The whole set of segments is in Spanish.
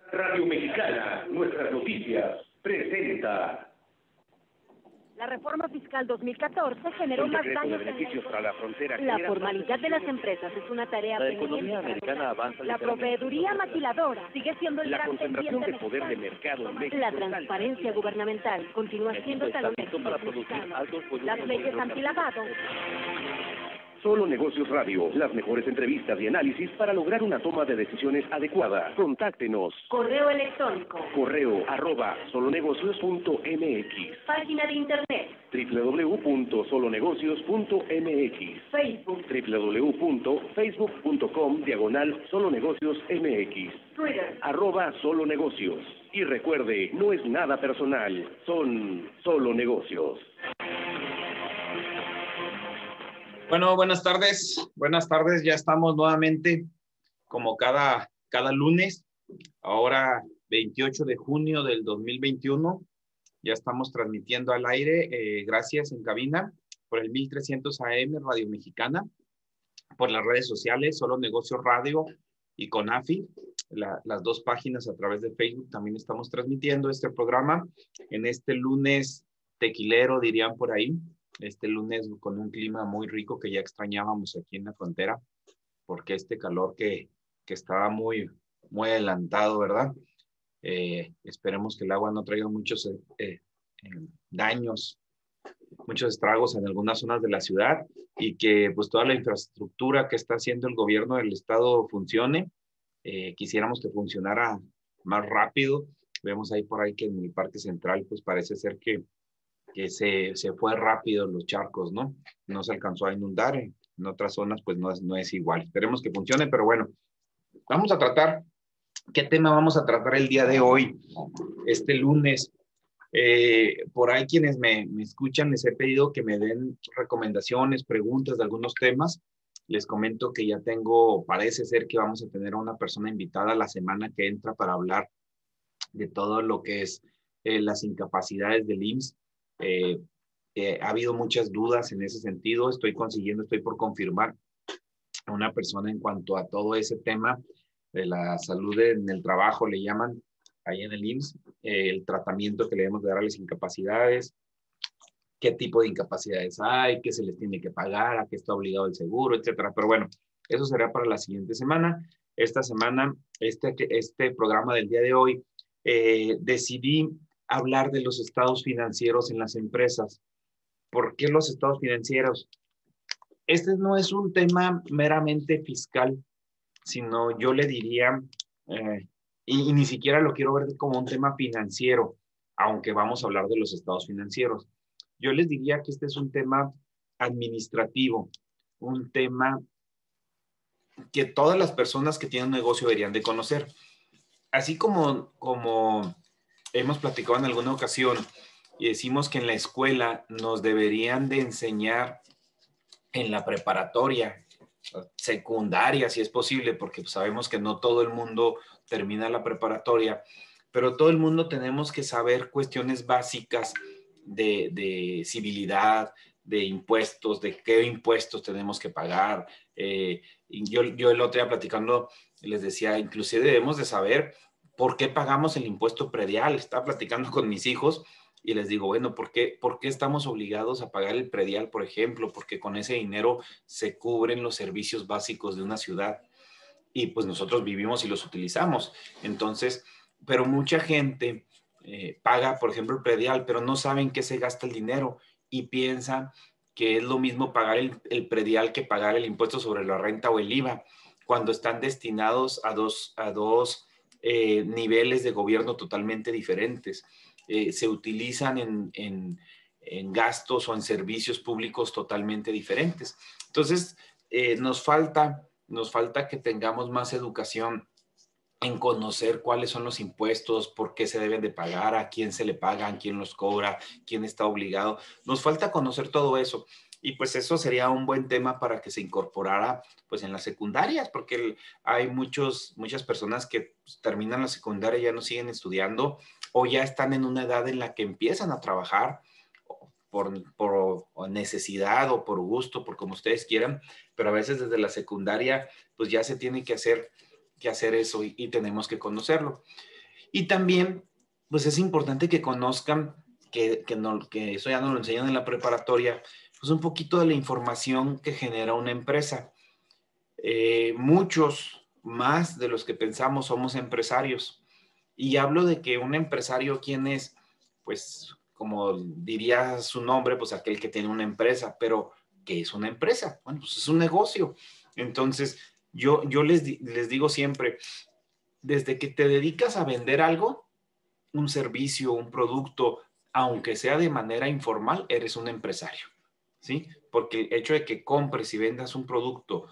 Radio Mexicana, nuestras noticias, presenta. La reforma fiscal 2014 generó más daños de beneficios para la frontera. La formalidad de las empresas es una tarea pendiente. La economía americana avanza. La proveeduría maquiladora sigue siendo el gran concentración pendiente de poder de mercado en México. La transparencia gubernamental continúa siendo talón para producir altos Las leyes antilavado. Solo Negocios Radio, las mejores entrevistas y análisis para lograr una toma de decisiones adecuada. Contáctenos. Correo electrónico. Correo@solonegocios.mx. Página de internet. www.solonegocios.mx. Facebook. www.facebook.com/solonegociosmx. Twitter. @solonegocios. Y recuerde, no es nada personal, son solo negocios. Bueno, buenas tardes. Buenas tardes. Ya estamos nuevamente como cada lunes. Ahora 28 de junio del 2021. Ya estamos transmitiendo al aire. Gracias en cabina por el 1300 AM Radio Mexicana, por las redes sociales, Solo Negocios Radio y CONAFI. Las dos páginas a través de Facebook también estamos transmitiendo este programa en este lunes tequilero, dirían por ahí. Este lunes con un clima muy rico que ya extrañábamos aquí en la frontera, porque este calor que estaba muy adelantado, ¿verdad? Esperemos que el agua no traiga muchos daños, muchos estragos en algunas zonas de la ciudad y que pues toda la infraestructura que está haciendo el gobierno del estado funcione. Quisiéramos que funcionara más rápido. Vemos ahí por ahí que en el Parque Central pues parece ser que se fue rápido los charcos, ¿no? No se alcanzó a inundar. En otras zonas, pues no es igual. Esperemos que funcione, pero bueno, vamos a tratar. ¿Qué tema vamos a tratar el día de hoy, este lunes? Por ahí quienes me escuchan, les he pedido que me den recomendaciones, preguntas de algunos temas. Les comento que ya parece ser que vamos a tener a una persona invitada la semana que entra para hablar de todo lo que es las incapacidades del IMSS. Ha habido muchas dudas en ese sentido. Estoy por confirmar a una persona en cuanto a todo ese tema de la salud en el trabajo, le llaman ahí en el IMSS, el tratamiento que le debemos de dar a las incapacidades, qué tipo de incapacidades hay, qué se les tiene que pagar, a qué está obligado el seguro, etcétera. Pero bueno, eso será para la siguiente semana. Esta semana, este programa del día de hoy, decidí hablar de los estados financieros en las empresas. ¿Por qué los estados financieros? Este no es un tema meramente fiscal, sino yo le diría, y ni siquiera lo quiero ver como un tema financiero, aunque vamos a hablar de los estados financieros. Yo les diría que este es un tema administrativo, un tema que todas las personas que tienen un negocio deberían de conocer. Así como hemos platicado en alguna ocasión y decimos que en la escuela nos deberían de enseñar en la preparatoria, secundaria, si es posible, porque sabemos que no todo el mundo termina la preparatoria, pero todo el mundo tenemos que saber cuestiones básicas de civilidad, de impuestos, de qué impuestos tenemos que pagar. Yo el otro día platicando les decía, inclusive debemos de saber ¿por qué pagamos el impuesto predial? Estaba platicando con mis hijos y les digo, bueno, ¿por qué estamos obligados a pagar el predial, por ejemplo? Porque con ese dinero se cubren los servicios básicos de una ciudad y pues nosotros vivimos y los utilizamos. Entonces, pero mucha gente paga, por ejemplo, el predial, pero no saben qué se gasta el dinero y piensan que es lo mismo pagar el predial que pagar el impuesto sobre la renta o el IVA, cuando están destinados a dos niveles de gobierno totalmente diferentes. Se utilizan en gastos o en servicios públicos totalmente diferentes. Entonces, nos falta que tengamos más educación en conocer cuáles son los impuestos, por qué se deben de pagar, a quién se le pagan, quién los cobra, quién está obligado. Nos falta conocer todo eso. Y pues eso sería un buen tema para que se incorporara pues en las secundarias, porque hay muchas personas que pues, terminan la secundaria y ya no siguen estudiando o ya están en una edad en la que empiezan a trabajar por necesidad o por gusto, por como ustedes quieran, pero a veces desde la secundaria pues ya se tiene que hacer eso y tenemos que conocerlo. Y también, pues es importante que conozcan, que eso ya nos lo enseñan en la preparatoria, pues un poquito de la información que genera una empresa. Muchos más de los que pensamos somos empresarios. Y hablo de que un empresario, ¿quién es? Pues, como diría su nombre, pues aquel que tiene una empresa. Pero, ¿qué es una empresa? Bueno, pues es un negocio. Entonces, yo les digo siempre, desde que te dedicas a vender algo, un servicio, un producto, aunque sea de manera informal, eres un empresario, ¿sí? Porque el hecho de que compres y vendas un producto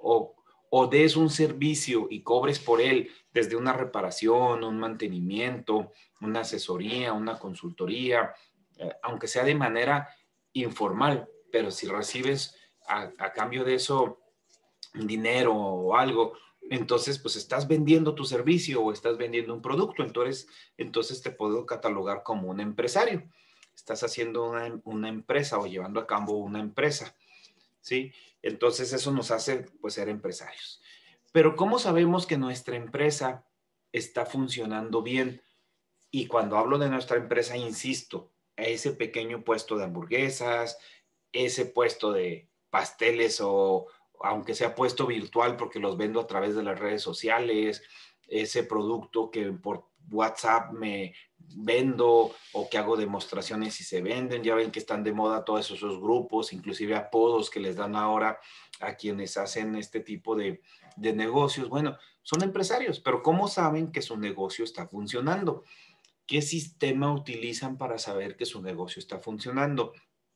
o des un servicio y cobres por él desde una reparación, un mantenimiento, una asesoría, una consultoría, aunque sea de manera informal, pero si recibes a cambio de eso dinero o algo, entonces pues estás vendiendo tu servicio o estás vendiendo un producto, entonces te puedo catalogar como un empresario. Estás haciendo una empresa o llevando a cabo una empresa, ¿sí? Entonces eso nos hace pues ser empresarios. Pero ¿cómo sabemos que nuestra empresa está funcionando bien? Y cuando hablo de nuestra empresa, insisto, ese pequeño puesto de hamburguesas, ese puesto de pasteles o aunque sea puesto virtual porque los vendo a través de las redes sociales, ese producto que por WhatsApp me vendo o que hago demostraciones y se venden. Ya ven que están de moda todos esos grupos, inclusive apodos que les dan ahora a quienes hacen este tipo de negocios. Bueno, son empresarios, pero ¿cómo saben que su negocio está funcionando? ¿Qué sistema utilizan para saber que su negocio está funcionando?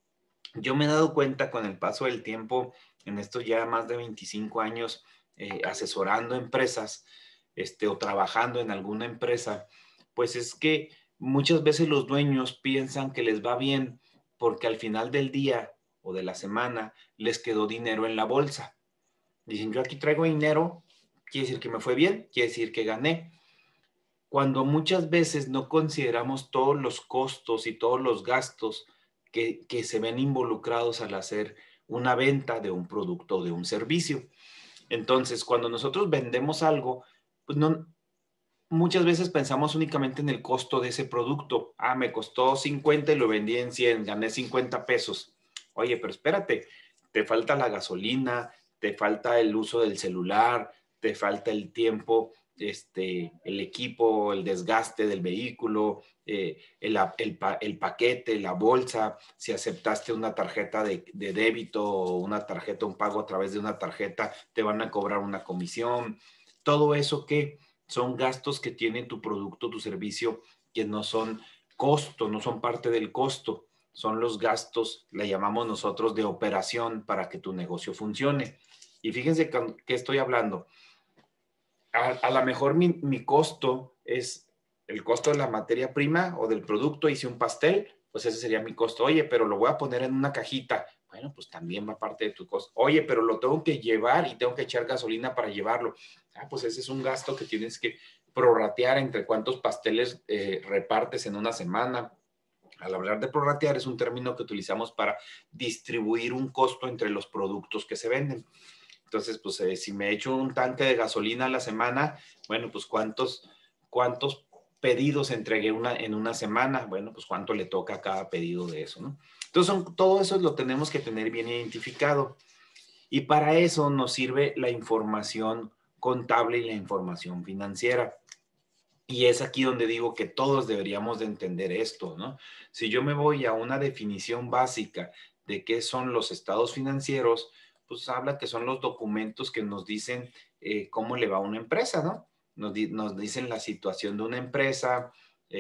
Yo me he dado cuenta con el paso del tiempo, en estos ya más de 25 años, asesorando empresas o trabajando en alguna empresa, pues es que muchas veces los dueños piensan que les va bien porque al final del día o de la semana les quedó dinero en la bolsa. Dicen, yo aquí traigo dinero, quiere decir que me fue bien, quiere decir que gané. Cuando muchas veces no consideramos todos los costos y todos los gastos que se ven involucrados al hacer una venta de un producto o de un servicio. Entonces, cuando nosotros vendemos algo, pues no, muchas veces pensamos únicamente en el costo de ese producto. Ah, me costó 50 y lo vendí en 100, gané 50 pesos. Oye, pero espérate, te falta la gasolina, te falta el uso del celular, te falta el tiempo, el equipo, el desgaste del vehículo, el paquete, la bolsa, si aceptaste una tarjeta de débito o una tarjeta, un pago a través de una tarjeta, te van a cobrar una comisión. Todo eso que son gastos que tiene tu producto, tu servicio, que no son costo, no son parte del costo, son los gastos, le llamamos nosotros de operación para que tu negocio funcione. Y fíjense que estoy hablando. A lo mejor mi costo es el costo de la materia prima o del producto, hice un pastel, pues ese sería mi costo. Oye, pero lo voy a poner en una cajita. Bueno, pues también va parte de tu costo. Oye, pero lo tengo que llevar y tengo que echar gasolina para llevarlo. Ah, pues ese es un gasto que tienes que prorratear entre cuántos pasteles repartes en una semana. Al hablar de prorratear es un término que utilizamos para distribuir un costo entre los productos que se venden. Entonces, pues si me echo un tanque de gasolina a la semana, bueno, pues cuántos pedidos entregué en una semana, bueno, pues cuánto le toca a cada pedido de eso, ¿no? Entonces, todo eso lo tenemos que tener bien identificado. Y para eso nos sirve la información contable y la información financiera. Y es aquí donde digo que todos deberíamos de entender esto, ¿no? Si yo me voy a una definición básica de qué son los estados financieros, pues habla que son los documentos que nos dicen cómo le va a una empresa, ¿no? Nos dicen la situación de una empresa,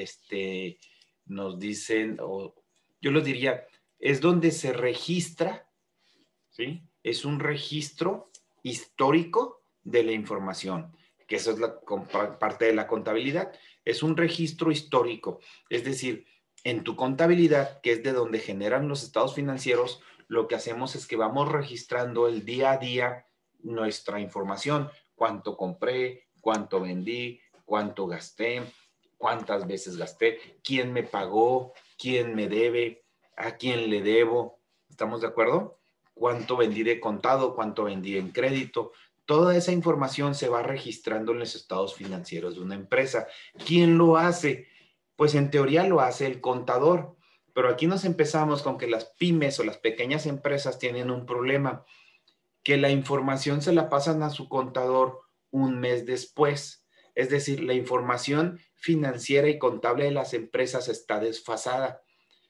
nos dicen, o yo les diría, es donde se registra, ¿sí? Es un registro histórico de la información, que eso es parte de la contabilidad. Es un registro histórico, es decir, en tu contabilidad, que es de donde generan los estados financieros, lo que hacemos es que vamos registrando el día a día nuestra información, cuánto compré, cuánto vendí, cuánto gasté, cuántas veces gasté, quién me pagó, quién me debe, a quién le debo. ¿Estamos de acuerdo? Cuánto vendí de contado, cuánto vendí en crédito. toda esa información se va registrando en los estados financieros de una empresa. ¿Quién lo hace? Pues en teoría lo hace el contador, pero aquí nos empezamos con que las pymes o las pequeñas empresas tienen un problema, que la información se la pasan a su contador un mes después. Es decir, la información financiera y contable de las empresas está desfasada.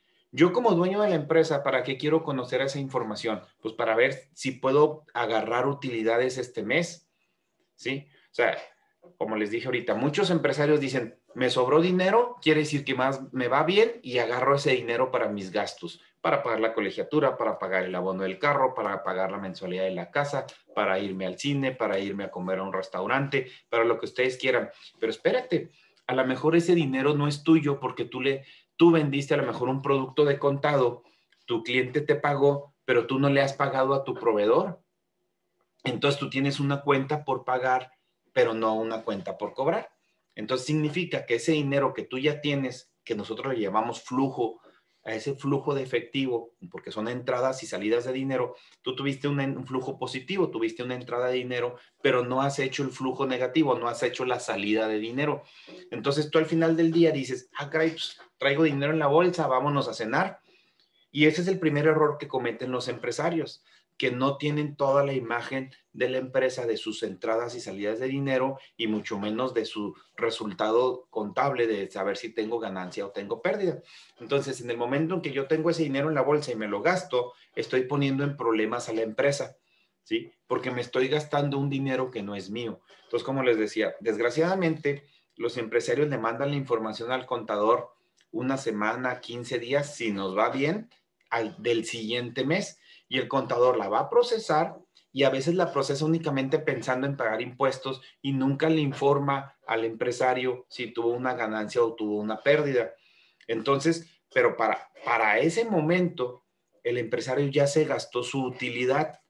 Yo como dueño de la empresa, ¿para qué quiero conocer esa información? Pues para ver si puedo agarrar utilidades este mes, ¿sí? O sea, como les dije ahorita, muchos empresarios dicen, me sobró dinero, quiere decir que más me va bien y agarro ese dinero para mis gastos, para pagar la colegiatura, para pagar el abono del carro, para pagar la mensualidad de la casa, para irme al cine, para irme a comer a un restaurante, para lo que ustedes quieran. Pero espérate, a lo mejor ese dinero no es tuyo porque tú vendiste a lo mejor un producto de contado, tu cliente te pagó, pero tú no le has pagado a tu proveedor. Entonces tú tienes una cuenta por pagar, pero no una cuenta por cobrar. Entonces significa que ese dinero que tú ya tienes, que nosotros le llamamos flujo, a ese flujo de efectivo, porque son entradas y salidas de dinero, tú tuviste un flujo positivo, tuviste una entrada de dinero, pero no has hecho el flujo negativo, no has hecho la salida de dinero. Entonces tú al final del día dices, caray, pues, traigo dinero en la bolsa, vámonos a cenar. Y ese es el primer error que cometen los empresarios, que no tienen toda la imagen de la empresa, de sus entradas y salidas de dinero y mucho menos de su resultado contable de saber si tengo ganancia o tengo pérdida. Entonces, en el momento en que yo tengo ese dinero en la bolsa y me lo gasto, estoy poniendo en problemas a la empresa, ¿sí? Porque me estoy gastando un dinero que no es mío. Entonces, como les decía, desgraciadamente, los empresarios le mandan la información al contador una semana, 15 días, si nos va bien, del siguiente mes, y el contador la va a procesar y a veces la procesa únicamente pensando en pagar impuestos y nunca le informa al empresario si tuvo una ganancia o tuvo una pérdida. Entonces, pero para ese momento, el empresario ya se gastó su utilidad,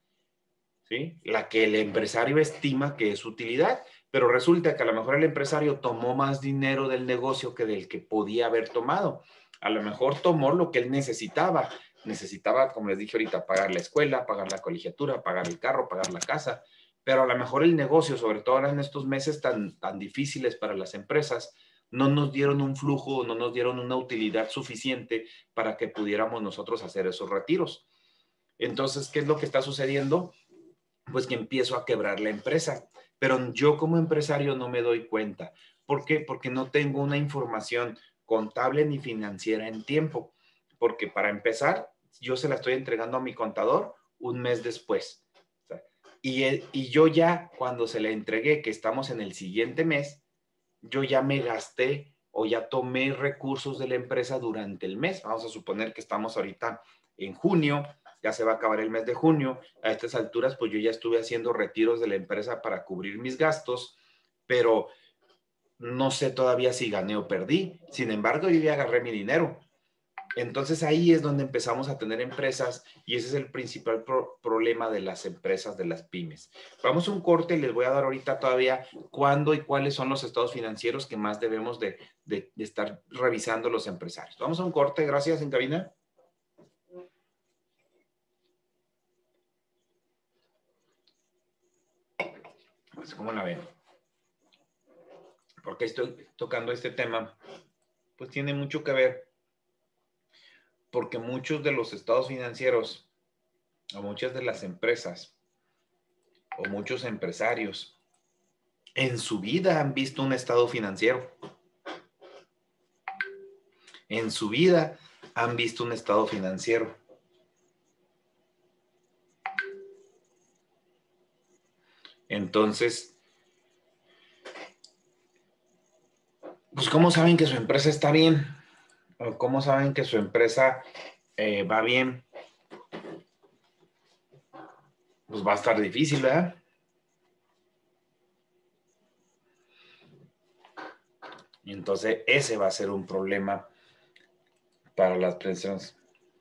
¿sí? La que el empresario estima que es utilidad, pero resulta que a lo mejor el empresario tomó más dinero del negocio que del que podía haber tomado. A lo mejor tomó lo que él necesitaba. Necesitaba, como les dije ahorita, pagar la escuela, pagar la colegiatura, pagar el carro, pagar la casa, pero a lo mejor el negocio, sobre todo ahora en estos meses tan difíciles para las empresas, no nos dieron un flujo, no nos dieron una utilidad suficiente para que pudiéramos nosotros hacer esos retiros. Entonces, ¿qué es lo que está sucediendo? Pues que empiezo a quebrar la empresa. Pero yo como empresario no me doy cuenta. ¿Por qué? Porque no tengo una información contable ni financiera en tiempo. Porque para empezar, yo se la estoy entregando a mi contador un mes después. Y yo ya, cuando se la entregué, que estamos en el siguiente mes, yo ya me gasté o ya tomé recursos de la empresa durante el mes. Vamos a suponer que estamos ahorita en junio, ya se va a acabar el mes de junio. A estas alturas, pues yo ya estuve haciendo retiros de la empresa para cubrir mis gastos, pero no sé todavía si gané o perdí. Sin embargo, yo ya agarré mi dinero. Entonces ahí es donde empezamos a tener empresas y ese es el principal problema de las empresas, de las pymes. Vamos a un corte y les voy a dar ahorita todavía cuándo y cuáles son los estados financieros que más debemos de estar revisando los empresarios. Vamos a un corte, gracias en cabina. Pues, ¿cómo la ven? Porque estoy tocando este tema, pues tiene mucho que ver porque muchos de los estados financieros o muchas de las empresas o muchos empresarios en su vida han visto un estado financiero. En su vida han visto un estado financiero. Entonces, pues ¿cómo saben que su empresa está bien? ¿O cómo saben que su empresa va bien? Pues va a estar difícil, ¿verdad? Y entonces ese va a ser un problema para las personas.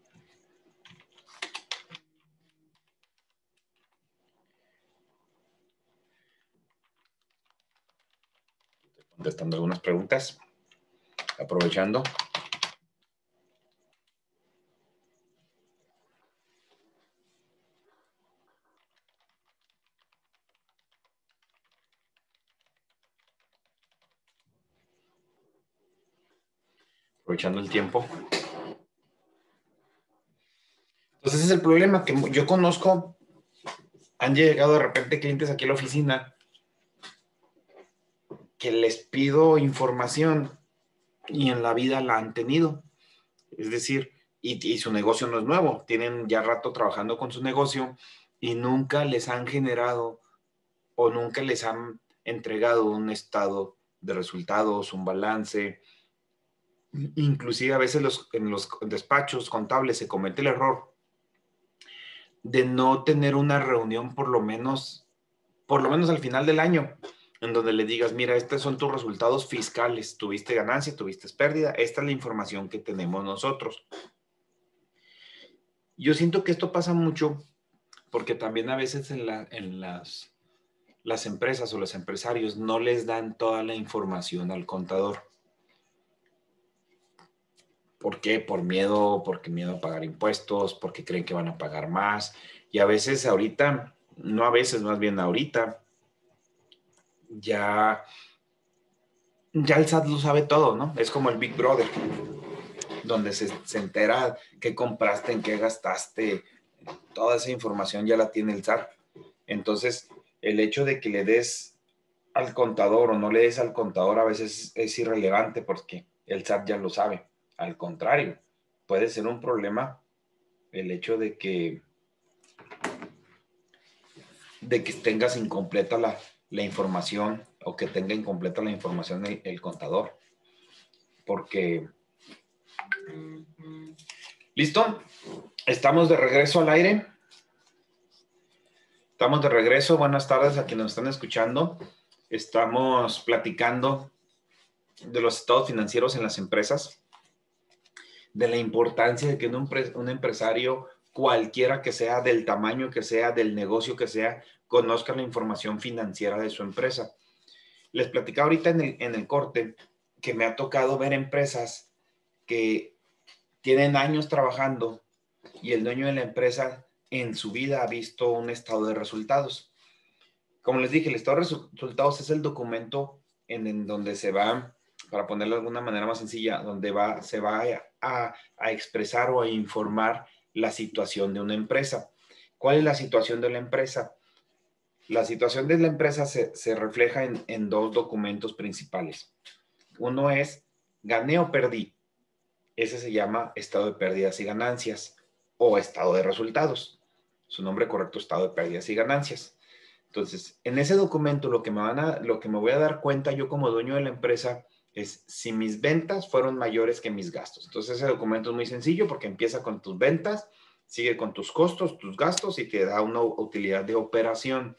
Estoy contestando algunas preguntas, aprovechando. aprovechando el tiempo. Entonces ese es el problema, que yo conozco, han llegado de repente clientes aquí a la oficina que les pido información y en la vida la han tenido. Es decir, y su negocio no es nuevo, tienen ya rato trabajando con su negocio y nunca les han generado o nunca les han entregado un estado de resultados, un balance. Inclusive a veces en los despachos contables se comete el error de no tener una reunión por lo menos al final del año, en donde le digas, mira, estos son tus resultados fiscales, tuviste ganancia, tuviste pérdida, esta es la información que tenemos nosotros. Yo siento que esto pasa mucho porque también a veces en las empresas o los empresarios no les dan toda la información al contador. ¿Por qué? Porque miedo a pagar impuestos, porque creen que van a pagar más. Y a veces ahorita, no a veces, más bien ahorita, ya el SAT lo sabe todo, ¿no? Es como el Big Brother, donde se entera qué compraste, en qué gastaste, toda esa información ya la tiene el SAT. Entonces, el hecho de que le des al contador o no le des al contador a veces es irrelevante porque el SAT ya lo sabe. Al contrario, puede ser un problema el hecho de que tengas incompleta la información o que tenga incompleta la información el contador. Porque, ¿listo? Estamos de regreso al aire. Estamos de regreso. Buenas tardes a quienes nos están escuchando. Estamos platicando de los estados financieros en las empresas, de la importancia de que un empresario, cualquiera que sea, del tamaño que sea, del negocio que sea, conozca la información financiera de su empresa. Les platicaba ahorita en el corte que me ha tocado ver empresas que tienen años trabajando y el dueño de la empresa en su vida ha visto un estado de resultados. Como les dije, el estado de resultados es el documento en donde se va, para ponerlo de alguna manera más sencilla, donde se va a expresar o a informar la situación de una empresa. ¿Cuál es la situación de la empresa? La situación de la empresa se refleja en dos documentos principales. Uno es gané o perdí. Ese se llama estado de pérdidas y ganancias o estado de resultados. Su nombre correcto, estado de pérdidas y ganancias. Entonces, en ese documento lo que me voy a dar cuenta yo como dueño de la empresa es si mis ventas fueron mayores que mis gastos. Entonces, ese documento es muy sencillo porque empieza con tus ventas, sigue con tus costos, tus gastos y te da una utilidad de operación.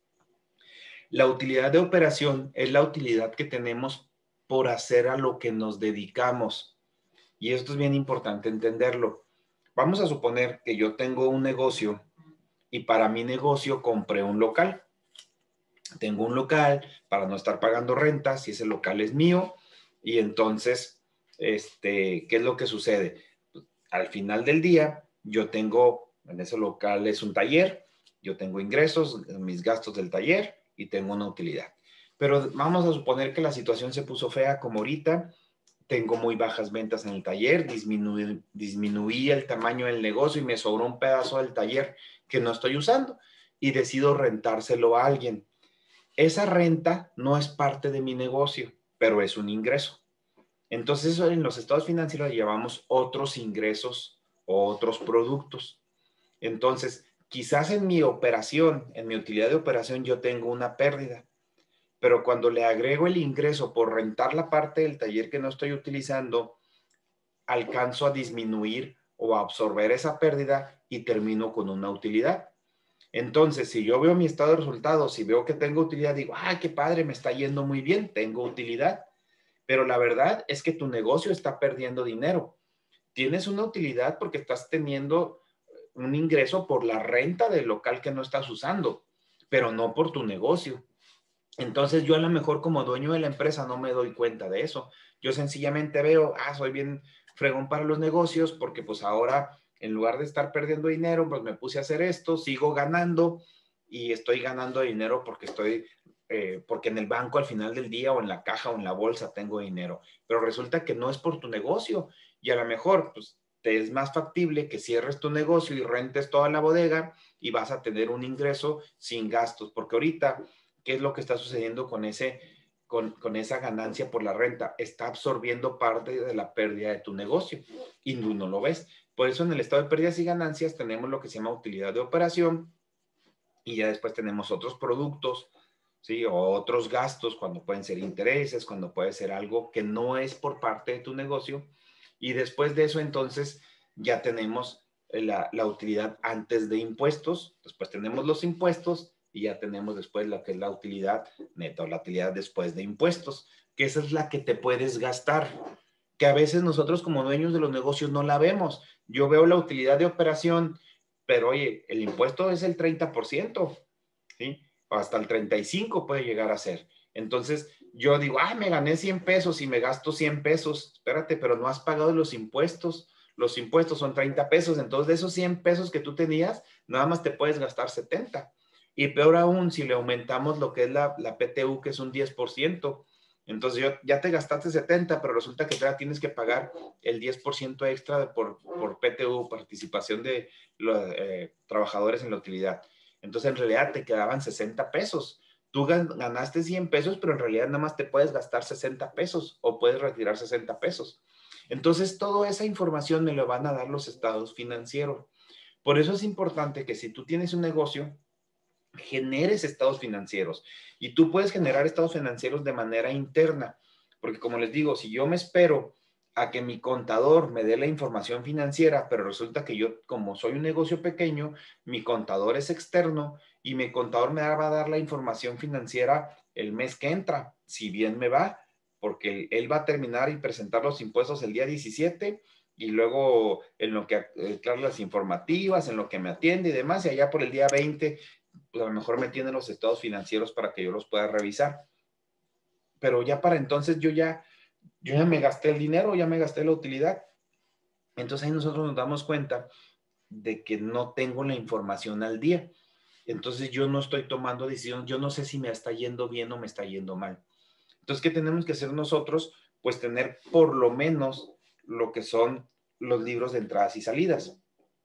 La utilidad de operación es la utilidad que tenemos por hacer a lo que nos dedicamos. Y esto es bien importante entenderlo. Vamos a suponer que yo tengo un negocio y para mi negocio compré un local. Tengo un local para no estar pagando rentas si ese local es mío. Y entonces, ¿qué es lo que sucede? Al final del día, yo tengo, en ese local es un taller, yo tengo ingresos, mis gastos del taller y tengo una utilidad. Pero vamos a suponer que la situación se puso fea como ahorita, tengo muy bajas ventas en el taller, disminuí el tamaño del negocio y me sobró un pedazo del taller que no estoy usando y decido rentárselo a alguien. Esa renta no es parte de mi negocio, pero es un ingreso. Entonces, eso en los estados financieros llevamos otros ingresos o otros productos. Entonces, quizás en mi operación, en mi utilidad de operación, yo tengo una pérdida. Pero cuando le agrego el ingreso por rentar la parte del taller que no estoy utilizando, alcanzo a disminuir o a absorber esa pérdida y termino con una utilidad. Entonces, si yo veo mi estado de resultados y veo que tengo utilidad, digo, ¡ah, qué padre! Me está yendo muy bien, tengo utilidad. Pero la verdad es que tu negocio está perdiendo dinero. Tienes una utilidad porque estás teniendo un ingreso por la renta del local que no estás usando, pero no por tu negocio. Entonces yo a lo mejor como dueño de la empresa no me doy cuenta de eso. Yo sencillamente veo, soy bien fregón para los negocios porque pues ahora en lugar de estar perdiendo dinero, pues me puse a hacer esto, sigo ganando y estoy ganando dinero porque estoy porque en el banco al final del día o en la caja o en la bolsa tengo dinero, pero resulta que no es por tu negocio y a lo mejor pues te es más factible que cierres tu negocio y rentes toda la bodega y vas a tener un ingreso sin gastos, porque ahorita, ¿qué es lo que está sucediendo con esa ganancia por la renta? Está absorbiendo parte de la pérdida de tu negocio y no lo ves. Por eso en el estado de pérdidas y ganancias tenemos lo que se llama utilidad de operación y ya después tenemos otros productos, ¿sí? O otros gastos, cuando pueden ser intereses, cuando puede ser algo que no es por parte de tu negocio. Y después de eso, entonces, ya tenemos la utilidad antes de impuestos, después tenemos los impuestos y ya tenemos después lo que es la utilidad neta, la utilidad después de impuestos, que esa es la que te puedes gastar, que a veces nosotros como dueños de los negocios no la vemos. Yo veo la utilidad de operación, pero oye, el impuesto es el 30%, ¿sí? O hasta el 35% puede llegar a ser. Entonces, yo digo, me gané 100 pesos y me gasto 100 pesos. Espérate, pero no has pagado los impuestos. Los impuestos son 30 pesos. Entonces, de esos 100 pesos que tú tenías, nada más te puedes gastar 70. Y peor aún, si le aumentamos lo que es la PTU, que es un 10%. Entonces, ya te gastaste 70, pero resulta que todavía tienes que pagar el 10% extra por PTU, participación de los trabajadores en la utilidad. Entonces, en realidad te quedaban 60 pesos. Tú ganaste 100 pesos, pero en realidad nada más te puedes gastar 60 pesos o puedes retirar 60 pesos. Entonces, toda esa información me lo van a dar los estados financieros. Por eso es importante que si tú tienes un negocio, generes estados financieros. Y tú puedes generar estados financieros de manera interna. Porque como les digo, si yo me espero a que mi contador me dé la información financiera, pero resulta que yo, como soy un negocio pequeño, mi contador es externo y mi contador me va a dar la información financiera el mes que entra, si bien me va, porque él va a terminar y presentar los impuestos el día 17 y luego en lo que, claro, las informativas, en lo que me atiende y demás, y allá por el día 20, pues a lo mejor me tienen los estados financieros para que yo los pueda revisar. Pero ya para entonces yo ya me gasté el dinero, ya me gasté la utilidad. Entonces ahí nosotros nos damos cuenta de que no tengo la información al día. Entonces yo no estoy tomando decisiones, yo no sé si me está yendo bien o me está yendo mal. Entonces, ¿qué tenemos que hacer nosotros? Pues tener por lo menos lo que son los libros de entradas y salidas.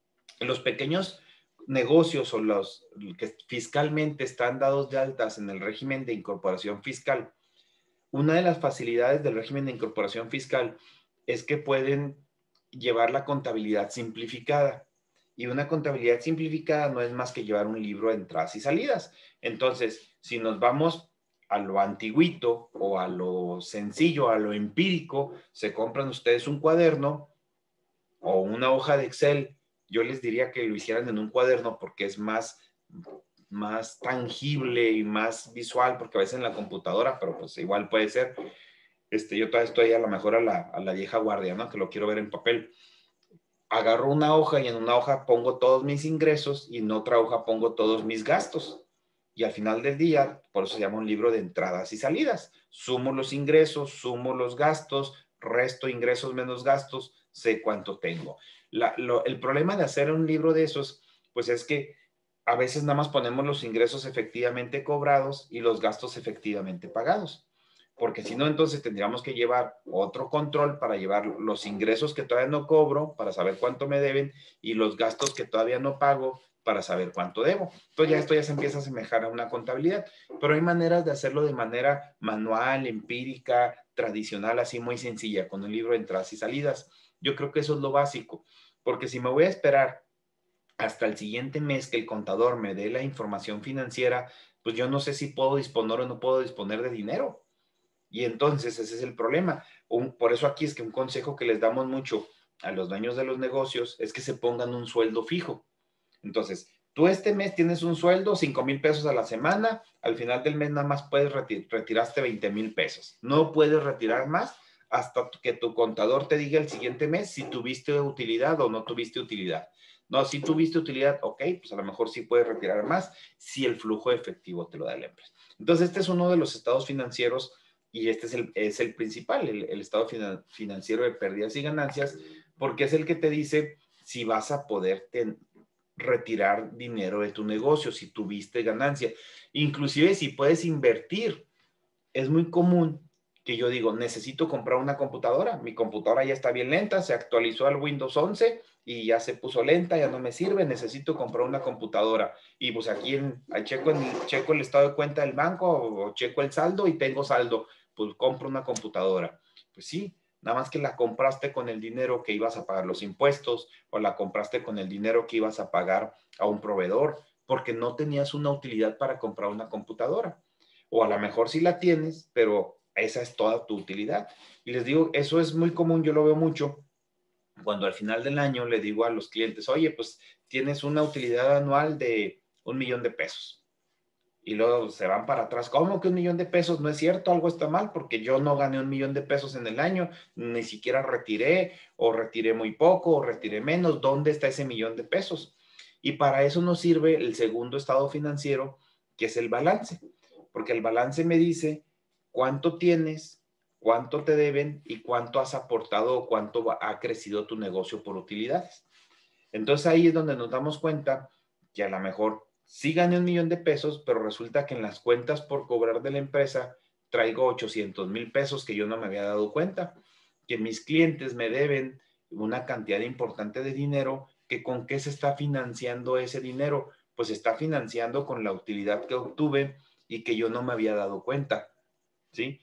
Los pequeños negocios o los que fiscalmente están dados de altas en el régimen de incorporación fiscal, una de las facilidades del régimen de incorporación fiscal es que pueden llevar la contabilidad simplificada. Y una contabilidad simplificada no es más que llevar un libro de entradas y salidas. Entonces, si nos vamos a lo antiguito o a lo sencillo, a lo empírico, se compran ustedes un cuaderno o una hoja de Excel. Yo les diría que lo hicieran en un cuaderno porque es más tangible y más visual, porque a veces en la computadora, pero pues igual puede ser. Yo todavía estoy a lo mejor a la vieja guardia, ¿no? Que lo quiero ver en papel. Agarro una hoja y en una hoja pongo todos mis ingresos y en otra hoja pongo todos mis gastos. Y al final del día, por eso se llama un libro de entradas y salidas. Sumo los ingresos, sumo los gastos, resto ingresos menos gastos, sé cuánto tengo. El problema de hacer un libro de esos, pues es que a veces nada más ponemos los ingresos efectivamente cobrados y los gastos efectivamente pagados. Porque si no, entonces tendríamos que llevar otro control para llevar los ingresos que todavía no cobro, para saber cuánto me deben, y los gastos que todavía no pago, para saber cuánto debo. Entonces esto ya se empieza a asemejar a una contabilidad, pero hay maneras de hacerlo de manera manual, empírica, tradicional, así muy sencilla, con un libro de entradas y salidas. Yo creo que eso es lo básico, porque si me voy a esperar hasta el siguiente mes que el contador me dé la información financiera, pues yo no sé si puedo disponer o no puedo disponer de dinero. Y entonces ese es el problema. Por eso aquí es que un consejo que les damos mucho a los dueños de los negocios es que se pongan un sueldo fijo. Entonces, tú este mes tienes un sueldo, 5,000 pesos a la semana, al final del mes nada más puedes retiraste 20,000 pesos. No puedes retirar más hasta que tu contador te diga el siguiente mes si tuviste utilidad o no tuviste utilidad. No, si tuviste utilidad, ok, pues a lo mejor sí puedes retirar más si el flujo efectivo te lo da la empresa. Entonces, este es uno de los estados financieros y este es el principal, el estado financiero de pérdidas y ganancias, porque es el que te dice si vas a poder retirar dinero de tu negocio si tuviste ganancia. Inclusive si puedes invertir, es muy común que yo digo, necesito comprar una computadora, mi computadora ya está bien lenta, se actualizó al Windows 11 y ya se puso lenta, ya no me sirve, necesito comprar una computadora. Y pues aquí checo el estado de cuenta del banco o checo el saldo y tengo saldo, pues compro una computadora. Pues sí, nada más que la compraste con el dinero que ibas a pagar los impuestos o la compraste con el dinero que ibas a pagar a un proveedor porque no tenías una utilidad para comprar una computadora. O a lo mejor sí la tienes, pero esa es toda tu utilidad. Y les digo, eso es muy común, yo lo veo mucho cuando al final del año le digo a los clientes, oye, pues tienes una utilidad anual de 1,000,000 de pesos. Y luego se van para atrás, ¿cómo que 1,000,000 de pesos? No es cierto, algo está mal porque yo no gané 1,000,000 de pesos en el año, ni siquiera retiré o retiré muy poco o retiré menos. ¿Dónde está ese 1,000,000 de pesos? Y para eso nos sirve el segundo estado financiero, que es el balance, porque el balance me dice cuánto tienes, cuánto te deben y cuánto has aportado o cuánto ha crecido tu negocio por utilidades. Entonces ahí es donde nos damos cuenta que a lo mejor sí gané 1,000,000 de pesos, pero resulta que en las cuentas por cobrar de la empresa traigo 800,000 pesos que yo no me había dado cuenta, que mis clientes me deben una cantidad importante de dinero, que con qué se está financiando ese dinero, pues se está financiando con la utilidad que obtuve y que yo no me había dado cuenta, ¿sí?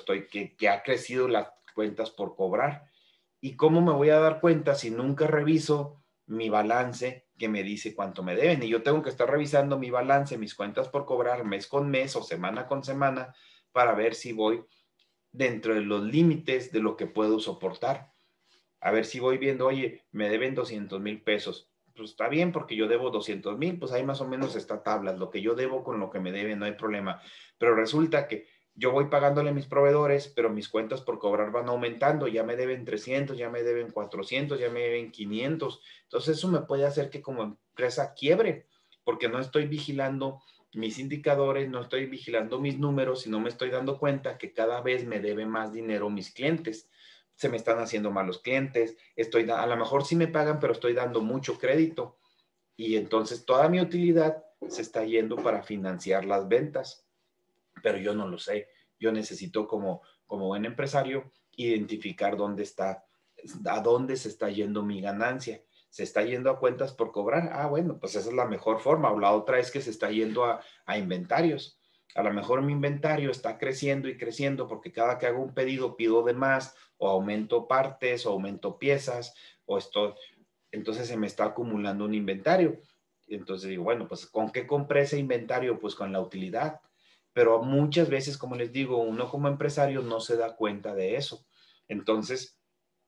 Que ha crecido las cuentas por cobrar. ¿Y cómo me voy a dar cuenta si nunca reviso mi balance que me dice cuánto me deben? Y yo tengo que estar revisando mi balance, mis cuentas por cobrar mes con mes o semana con semana para ver si voy dentro de los límites de lo que puedo soportar. A ver si voy viendo, oye, me deben 200,000 pesos. Pues está bien porque yo debo 200,000, pues ahí más o menos está tablas, lo que yo debo con lo que me deben, no hay problema. Pero resulta que yo voy pagándole a mis proveedores, pero mis cuentas por cobrar van aumentando, ya me deben 300, ya me deben 400, ya me deben 500. Entonces eso me puede hacer que como empresa quiebre, porque no estoy vigilando mis indicadores, no estoy vigilando mis números y no me estoy dando cuenta que cada vez me debe más dinero mis clientes. Se me están haciendo malos clientes, a lo mejor sí me pagan, pero estoy dando mucho crédito y entonces toda mi utilidad se está yendo para financiar las ventas, pero yo no lo sé. Yo necesito como buen empresario identificar a dónde se está yendo mi ganancia. Se está yendo a cuentas por cobrar. Ah, bueno, pues esa es la mejor forma. O la otra es que se está yendo a inventarios. A lo mejor mi inventario está creciendo y creciendo porque cada que hago un pedido pido de más o aumento partes o aumento piezas o entonces se me está acumulando un inventario. Entonces digo, bueno, pues ¿con qué compré ese inventario? Pues con la utilidad. Pero muchas veces, como les digo, uno como empresario no se da cuenta de eso. Entonces,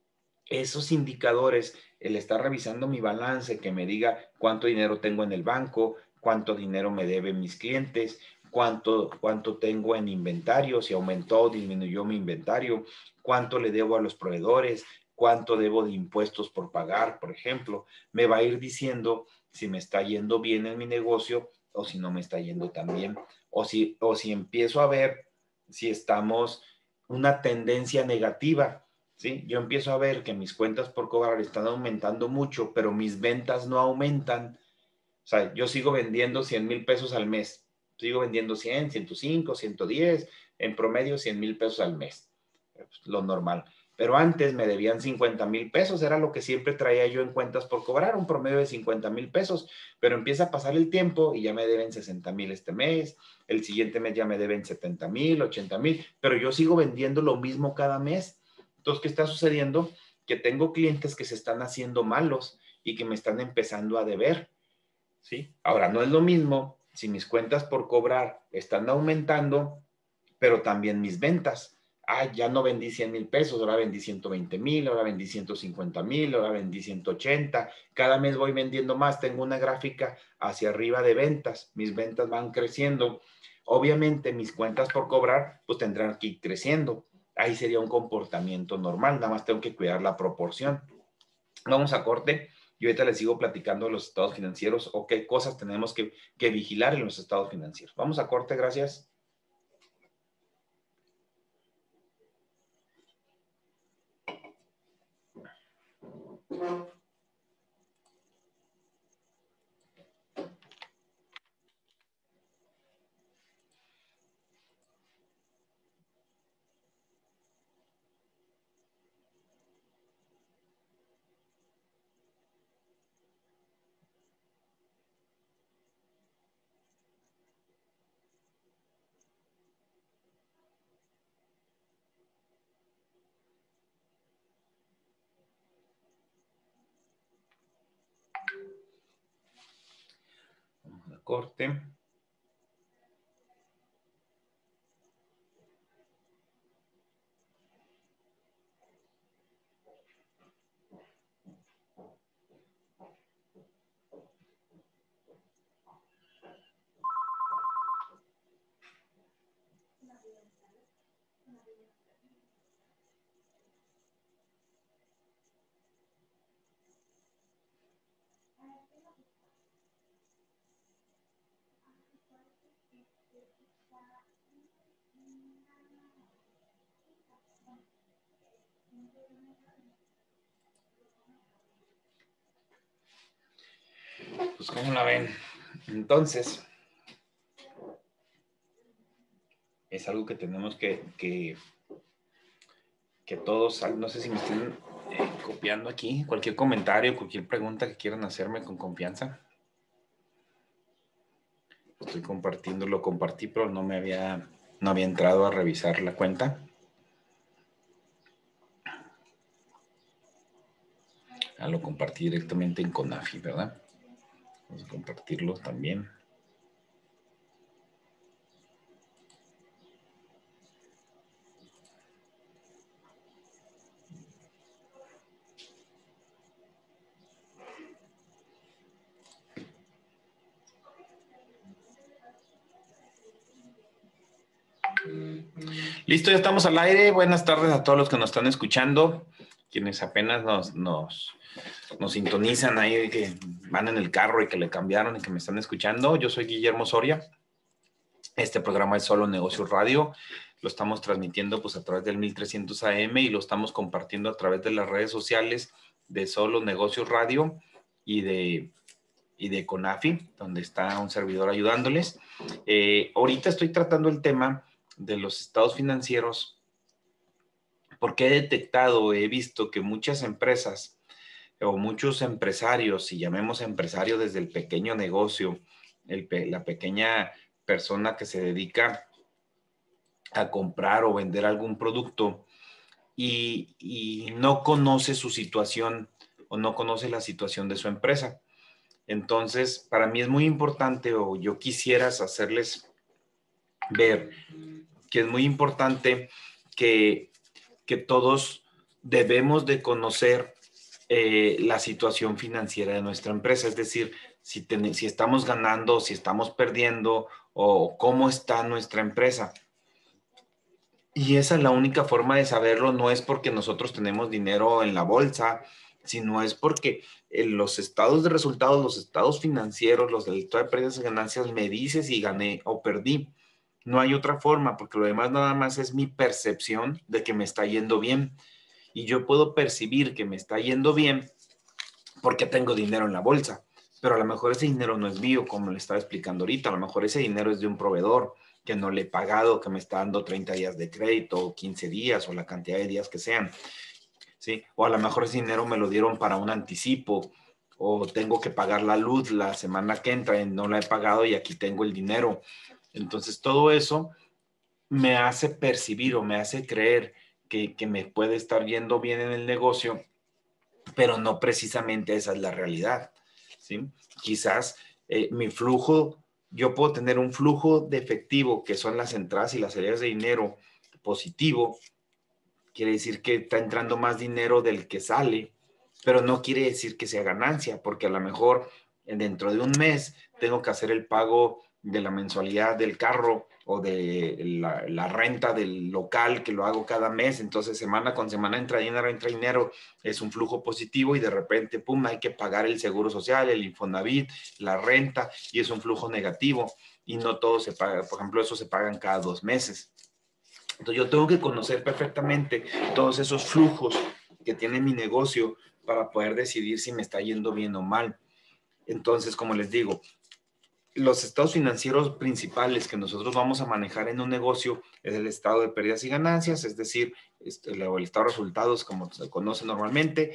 esos indicadores, el estar revisando mi balance, que me diga cuánto dinero tengo en el banco, cuánto dinero me deben mis clientes, cuánto tengo en inventario, si aumentó o disminuyó mi inventario, cuánto le debo a los proveedores, cuánto debo de impuestos por pagar, por ejemplo, me va a ir diciendo si me está yendo bien en mi negocio o si no me está yendo tan bien, o si empiezo a ver si estamos una tendencia negativa. ¿Sí? Yo empiezo a ver que mis cuentas por cobrar están aumentando mucho, pero mis ventas no aumentan. O sea, yo sigo vendiendo 100,000 pesos al mes. Sigo vendiendo 100, 105, 110, en promedio 100,000 pesos al mes. Lo normal. Pero antes me debían 50,000 pesos, era lo que siempre traía yo en cuentas por cobrar, un promedio de 50,000 pesos. Pero empieza a pasar el tiempo y ya me deben 60,000 este mes. El siguiente mes ya me deben 70,000, 80,000. Pero yo sigo vendiendo lo mismo cada mes. Entonces, ¿qué está sucediendo? Que tengo clientes que se están haciendo malos y que me están empezando a deber, ¿sí? Ahora, no es lo mismo si mis cuentas por cobrar están aumentando, pero también mis ventas. Ah, ya no vendí 100,000 pesos, ahora vendí 120,000, ahora vendí 150,000, ahora vendí 180. Cada mes voy vendiendo más. Tengo una gráfica hacia arriba de ventas. Mis ventas van creciendo. Obviamente, mis cuentas por cobrar, pues tendrán que ir creciendo. Ahí sería un comportamiento normal. Nada más tengo que cuidar la proporción. Vamos a corte y ahorita les sigo platicando de los estados financieros o qué cosas tenemos que vigilar en los estados financieros. Vamos a corte, gracias. corte. Pues, ¿cómo la ven? Entonces, es algo que tenemos que todos, no sé si me estén copiando aquí, cualquier comentario, cualquier pregunta que quieran hacerme con confianza. Estoy compartiendo, lo compartí, pero no había entrado a revisar la cuenta. Lo compartí directamente en Conafi, ¿verdad? Vamos a compartirlo también. Listo, ya estamos al aire. Buenas tardes a todos los que nos están escuchando, quienes apenas nos sintonizan ahí, que van en el carro y que le cambiaron y que me están escuchando. Yo soy Guillermo Soria. Este programa es Solo Negocios Radio. Lo estamos transmitiendo pues a través del 1300 AM y lo estamos compartiendo a través de las redes sociales de Solo Negocios Radio y de Conafi, donde está un servidor ayudándoles. Ahorita estoy tratando el tema de los estados financieros porque he detectado, he visto que muchas empresas o muchos empresarios, y llamemos empresario desde el pequeño negocio, la pequeña persona que se dedica a comprar o vender algún producto y no conoce su situación o no conoce la situación de su empresa. Entonces, para mí es muy importante, o yo quisiera hacerles ver que es muy importante que todos debemos de conocer la situación financiera de nuestra empresa, es decir, si estamos ganando, si estamos perdiendo o cómo está nuestra empresa. Y esa es la única forma de saberlo, no es porque nosotros tenemos dinero en la bolsa, sino es porque los estados de resultados, los estados financieros, los del estado de pérdidas y ganancias, me dice si gané o perdí. No hay otra forma, porque lo demás nada más es mi percepción de que me está yendo bien. Y yo puedo percibir que me está yendo bien porque tengo dinero en la bolsa, pero a lo mejor ese dinero no es mío, como le estaba explicando ahorita. A lo mejor ese dinero es de un proveedor que no le he pagado, que me está dando 30 días de crédito, o 15 días, o la cantidad de días que sean, ¿sí? O a lo mejor ese dinero me lo dieron para un anticipo, o tengo que pagar la luz la semana que entra y no la he pagado y aquí tengo el dinero. Entonces, todo eso me hace percibir o me hace creer que me puede estar yendo bien en el negocio, pero no precisamente esa es la realidad, ¿sí? Quizás mi flujo, yo puedo tener un flujo de efectivo, que son las entradas y las salidas de dinero positivo, quiere decir que está entrando más dinero del que sale, pero no quiere decir que sea ganancia, porque a lo mejor dentro de un mes tengo que hacer el pago de la mensualidad del carro o de la renta del local, que lo hago cada mes. Entonces semana con semana entra dinero, es un flujo positivo y de repente, pum, hay que pagar el seguro social, el Infonavit, la renta, y es un flujo negativo y no todo se paga. Por ejemplo, eso se pagan cada 2 meses. Entonces yo tengo que conocer perfectamente todos esos flujos que tiene mi negocio para poder decidir si me está yendo bien o mal. Entonces, como les digo, los estados financieros principales que nosotros vamos a manejar en un negocio es el estado de pérdidas y ganancias, es decir, el estado de resultados, como se conoce normalmente,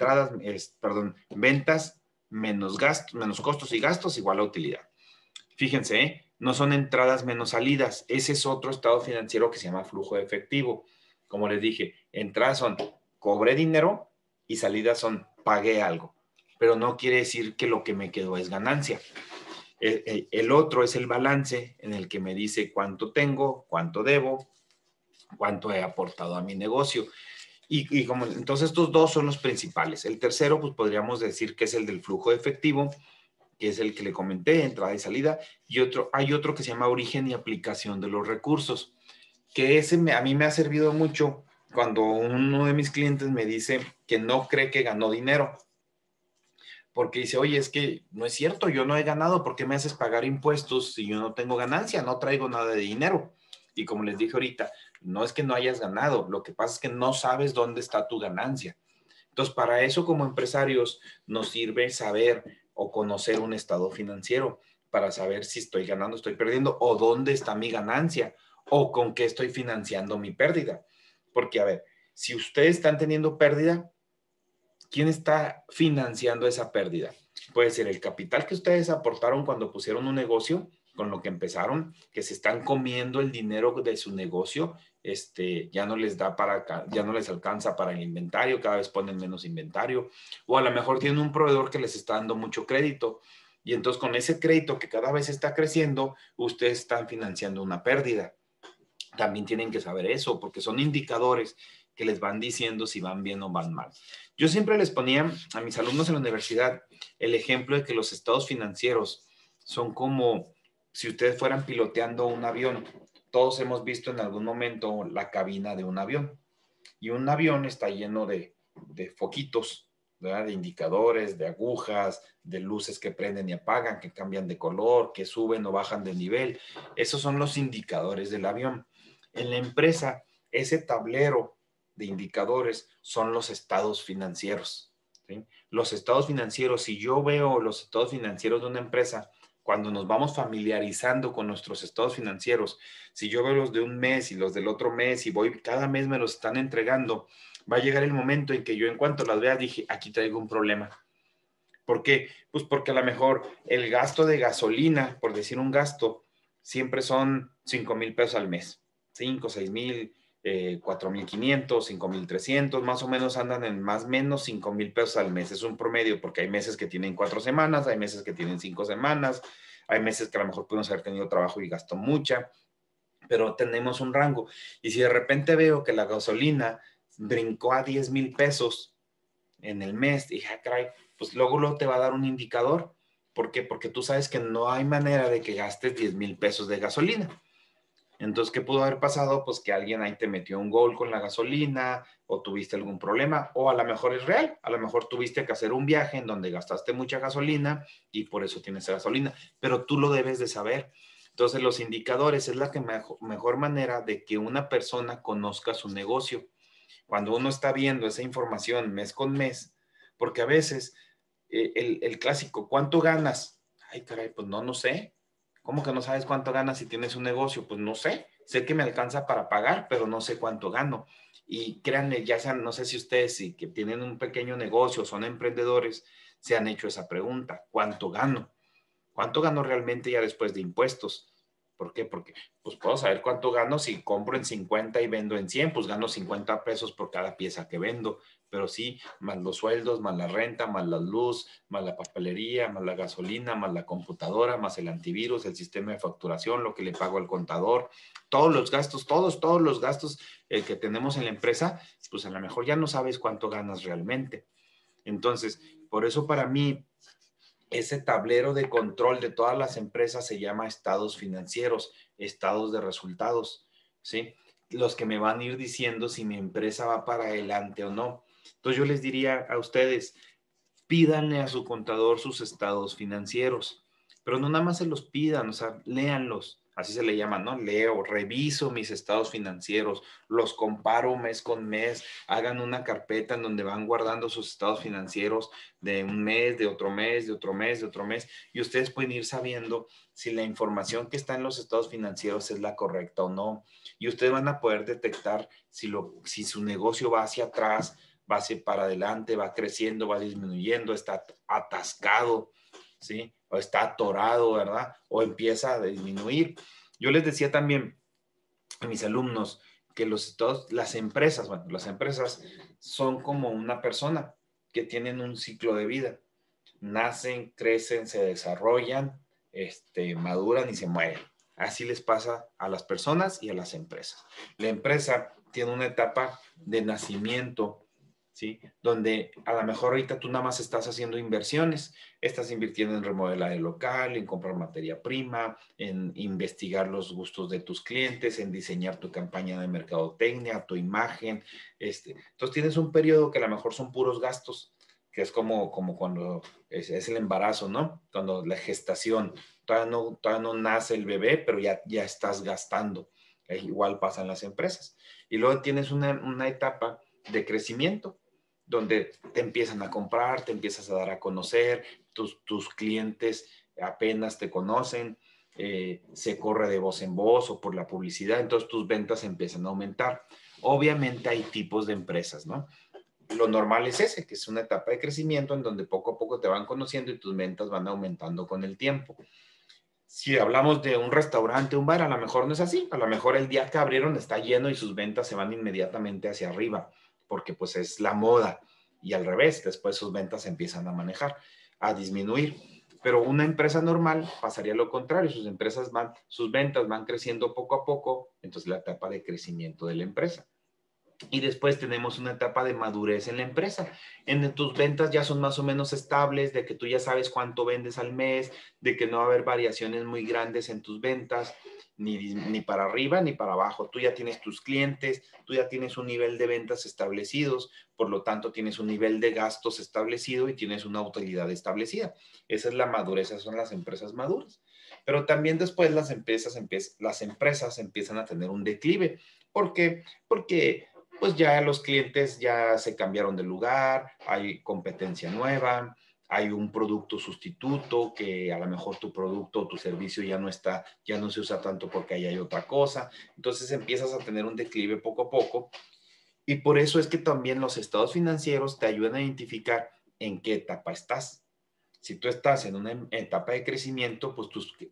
ventas menos gastos, menos costos y gastos igual a utilidad. Fíjense, no son entradas menos salidas. Ese es otro estado financiero que se llama flujo de efectivo. Como les dije, entradas son cobré dinero y salidas son pagué algo. Pero no quiere decir que lo que me quedó es ganancia. El otro es el balance, en el que me dice cuánto tengo, cuánto debo, cuánto he aportado a mi negocio. Y como, entonces estos dos son los principales. El tercero, pues podríamos decir que es el del flujo de efectivo, que es el que le comenté, entrada y salida. Y hay otro que se llama origen y aplicación de los recursos, que a mí me ha servido mucho cuando uno de mis clientes me dice que no cree que ganó dinero. Porque dice, oye, es que no es cierto, yo no he ganado, ¿por qué me haces pagar impuestos si yo no tengo ganancia? No traigo nada de dinero. Y como les dije ahorita, no es que no hayas ganado, lo que pasa es que no sabes dónde está tu ganancia. Entonces, para eso como empresarios nos sirve saber o conocer un estado financiero para saber si estoy ganando, estoy perdiendo, o dónde está mi ganancia, o con qué estoy financiando mi pérdida. Porque, a ver, si ustedes están teniendo pérdida, ¿quién está financiando esa pérdida? Puede ser el capital que ustedes aportaron cuando pusieron un negocio, con lo que empezaron, que se están comiendo el dinero de su negocio, ya no les ya no les alcanza para el inventario, cada vez ponen menos inventario, o a lo mejor tienen un proveedor que les está dando mucho crédito, y entonces con ese crédito que cada vez está creciendo, ustedes están financiando una pérdida. También tienen que saber eso, porque son indicadores que les van diciendo si van bien o van mal. Yo siempre les ponía a mis alumnos en la universidad el ejemplo de que los estados financieros son como si ustedes fueran piloteando un avión. Todos hemos visto en algún momento la cabina de un avión, y un avión está lleno de foquitos, ¿verdad? De indicadores, de agujas, de luces que prenden y apagan, que cambian de color, que suben o bajan de nivel. Esos son los indicadores del avión. En la empresa, ese tablero de indicadores son los estados financieros, ¿sí? Los estados financieros, si yo veo los estados financieros de una empresa, cuando nos vamos familiarizando con nuestros estados financieros, si yo veo los de un mes y los del otro mes y cada mes me los están entregando, va a llegar el momento en que yo en cuanto las vea dije, aquí traigo un problema. ¿Por qué? Pues porque a lo mejor el gasto de gasolina, por decir un gasto, siempre son 5,000 pesos al mes. 5, 6,000, 4,500, 5,300, más o menos andan en más o menos 5,000 pesos al mes. Es un promedio porque hay meses que tienen 4 semanas, hay meses que tienen 5 semanas, hay meses que a lo mejor pudimos haber tenido trabajo y gasto mucha, pero tenemos un rango. Y si de repente veo que la gasolina brincó a 10,000 pesos en el mes, dije, ah, caray, pues luego te va a dar un indicador. ¿Por qué? Porque tú sabes que no hay manera de que gastes 10,000 pesos de gasolina. Entonces, ¿qué pudo haber pasado? Pues que alguien ahí te metió un gol con la gasolina, o tuviste algún problema, o a lo mejor es real, a lo mejor tuviste que hacer un viaje en donde gastaste mucha gasolina y por eso tienes gasolina, pero tú lo debes de saber. Entonces, los indicadores es la mejor manera de que una persona conozca su negocio. Cuando uno está viendo esa información mes con mes, porque a veces el clásico, ¿cuánto ganas? Ay, caray, pues no sé. ¿Cómo que no sabes cuánto ganas si tienes un negocio? Pues no sé. Sé que me alcanza para pagar, pero no sé cuánto gano. Y créanme, ya sean, no sé si ustedes sí, que tienen un pequeño negocio, son emprendedores, se han hecho esa pregunta, ¿cuánto gano? ¿Cuánto gano realmente ya después de impuestos? ¿Por qué? Porque pues puedo saber cuánto gano si compro en 50 y vendo en 100, pues gano 50 pesos por cada pieza que vendo, pero sí, más los sueldos, más la renta, más la luz, más la papelería, más la gasolina, más la computadora, más el antivirus, el sistema de facturación, lo que le pago al contador, todos los gastos, todos los gastos que tenemos en la empresa, pues a lo mejor ya no sabes cuánto ganas realmente. Entonces, por eso para mí, ese tablero de control de todas las empresas se llama estados financieros, estados de resultados, ¿sí? Los que me van a ir diciendo si mi empresa va para adelante o no. Entonces yo les diría a ustedes, pídanle a su contador sus estados financieros, pero no nada más se los pidan, o sea, léanlos, así se le llama, ¿no? Leo, reviso mis estados financieros, los comparo mes con mes, hagan una carpeta en donde van guardando sus estados financieros de un mes, de otro mes, de otro mes, de otro mes, y ustedes pueden ir sabiendo si la información que está en los estados financieros es la correcta o no, y ustedes van a poder detectar si su negocio va hacia atrás, va hacia para adelante, va creciendo, va disminuyendo, está atascado, ¿sí? O está atorado, ¿verdad? O empieza a disminuir. Yo les decía también a mis alumnos que las empresas son como una persona que tienen un ciclo de vida. Nacen, crecen, se desarrollan, maduran y se mueren. Así les pasa a las personas y a las empresas. La empresa tiene una etapa de nacimiento, ¿sí? Donde a lo mejor ahorita tú nada más estás haciendo inversiones, estás invirtiendo en remodelar el local, en comprar materia prima, en investigar los gustos de tus clientes, en diseñar tu campaña de mercadotecnia, tu imagen. Entonces tienes un periodo que a lo mejor son puros gastos, que es como cuando es el embarazo, ¿no? Cuando la gestación, todavía no nace el bebé, pero ya estás gastando. Igual pasa en las empresas. Y luego tienes una etapa de crecimiento, donde te empiezan a comprar, te empiezas a dar a conocer, tus clientes apenas te conocen, se corre de voz en voz o por la publicidad, entonces tus ventas empiezan a aumentar. Obviamente hay tipos de empresas, ¿no? Lo normal es ese, que es una etapa de crecimiento en donde poco a poco te van conociendo y tus ventas van aumentando con el tiempo. Si hablamos de un restaurante, un bar, a lo mejor no es así. A lo mejor el día que abrieron está lleno y sus ventas se van inmediatamente hacia arriba, porque pues es la moda. Y al revés, después sus ventas se empiezan a manejar, a disminuir. Pero una empresa normal pasaría lo contrario. Sus ventas van creciendo poco a poco, entonces la etapa de crecimiento de la empresa. Y después tenemos una etapa de madurez en la empresa, en donde tus ventas ya son más o menos estables, de que tú ya sabes cuánto vendes al mes, de que no va a haber variaciones muy grandes en tus ventas, ni para arriba ni para abajo. Tú ya tienes tus clientes, tú ya tienes un nivel de ventas establecidos, por lo tanto tienes un nivel de gastos establecido y tienes una utilidad establecida. Esa es la madurez, esas son las empresas maduras. Pero también después las empresas empiezan a tener un declive. ¿Por qué? Porque pues ya los clientes ya se cambiaron de lugar, hay competencia nueva, hay un producto sustituto que a lo mejor tu producto o tu servicio ya no se usa tanto porque ahí hay otra cosa. Entonces empiezas a tener un declive poco a poco y por eso es que también los estados financieros te ayudan a identificar en qué etapa estás. Si tú estás en una etapa de crecimiento, pues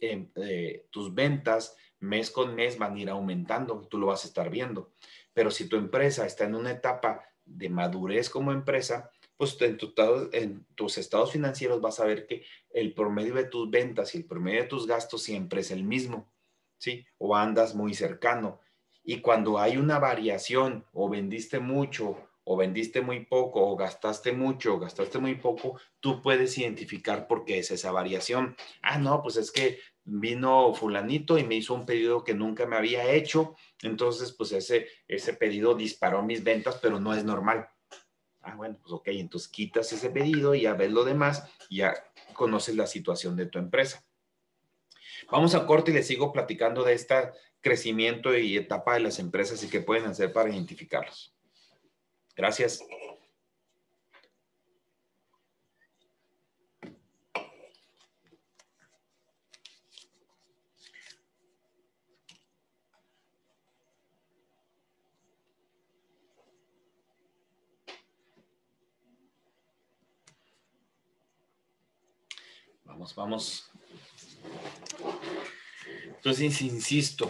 tus ventas mes con mes van a ir aumentando, tú lo vas a estar viendo. Pero si tu empresa está en una etapa de madurez como empresa, pues en tus estados financieros vas a ver que el promedio de tus ventas y el promedio de tus gastos siempre es el mismo, ¿sí? O andas muy cercano. Y cuando hay una variación, o vendiste mucho, o vendiste muy poco, o gastaste mucho, o gastaste muy poco, tú puedes identificar por qué es esa variación. Ah, no, pues es que vino fulanito y me hizo un pedido que nunca me había hecho, entonces pues ese pedido disparó mis ventas, pero no es normal. Ah, bueno, pues ok, entonces quitas ese pedido y ya ves lo demás y ya conoces la situación de tu empresa. Vamos a corte y les sigo platicando de este crecimiento y etapa de las empresas y qué pueden hacer para identificarlos. Gracias. Vamos. Entonces, insisto,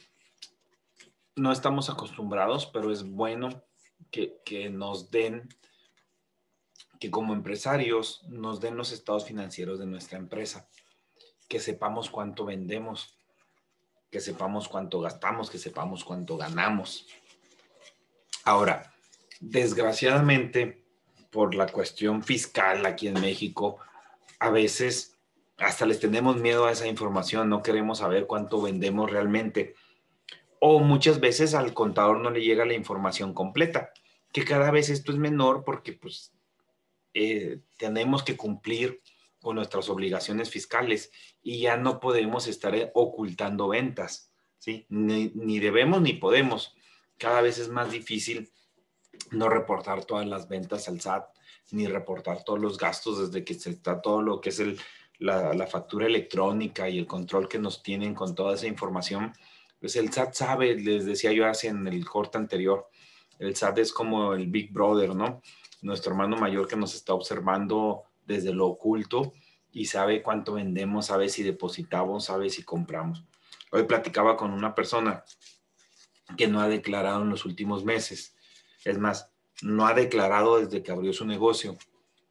no estamos acostumbrados, pero es bueno que nos den, que como empresarios nos den los estados financieros de nuestra empresa, que sepamos cuánto vendemos, que sepamos cuánto gastamos, que sepamos cuánto ganamos. Ahora, desgraciadamente, por la cuestión fiscal aquí en México, a veces hasta les tenemos miedo a esa información, no queremos saber cuánto vendemos realmente. O muchas veces al contador no le llega la información completa, que cada vez esto es menor porque pues tenemos que cumplir con nuestras obligaciones fiscales y ya no podemos estar ocultando ventas, ¿sí? Ni debemos ni podemos. Cada vez es más difícil no reportar todas las ventas al SAT, ni reportar todos los gastos desde que se está todo lo que es la factura electrónica y el control que nos tienen con toda esa información. Pues el SAT sabe, les decía yo hace en el corte anterior, el SAT es como el Big Brother, ¿no? Nuestro hermano mayor que nos está observando desde lo oculto y sabe cuánto vendemos, sabe si depositamos, sabe si compramos. Hoy platicaba con una persona que no ha declarado en los últimos meses. Es más, no ha declarado desde que abrió su negocio.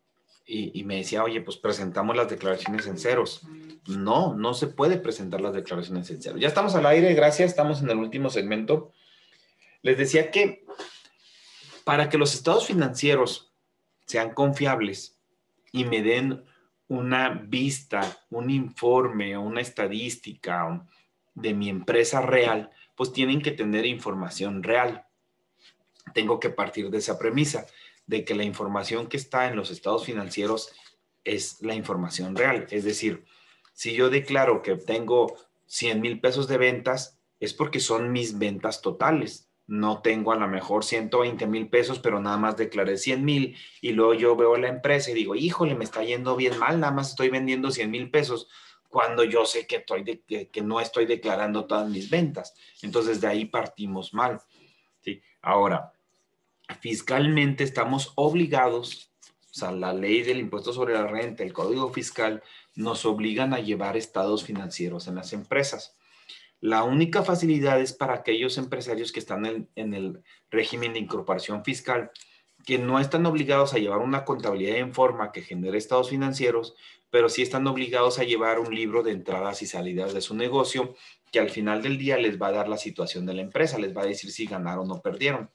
y me decía, oye, pues presentamos las declaraciones en ceros. No, no se puede presentar las declaraciones en ceros. Ya estamos al aire, gracias, estamos en el último segmento. Les decía que para que los estados financieros sean confiables y me den una vista, un informe o una estadística de mi empresa real, pues tienen que tener información real. Tengo que partir de esa premisa, de que la información que está en los estados financieros es la información real. Es decir, si yo declaro que tengo 100,000 pesos de ventas, es porque son mis ventas totales. No tengo a lo mejor 120,000 pesos, pero nada más declaré 100,000 y luego yo veo la empresa y digo, híjole, me está yendo bien mal, nada más estoy vendiendo 100,000 pesos cuando yo sé que no estoy declarando todas mis ventas. Entonces de ahí partimos mal. ¿Sí? Ahora, fiscalmente estamos obligados, o sea, la ley del impuesto sobre la renta, el código fiscal, nos obligan a llevar estados financieros en las empresas. La única facilidad es para aquellos empresarios que están en el régimen de incorporación fiscal, que no están obligados a llevar una contabilidad en forma que genere estados financieros, pero sí están obligados a llevar un libro de entradas y salidas de su negocio, que al final del día les va a dar la situación de la empresa, les va a decir si ganaron o perdieron.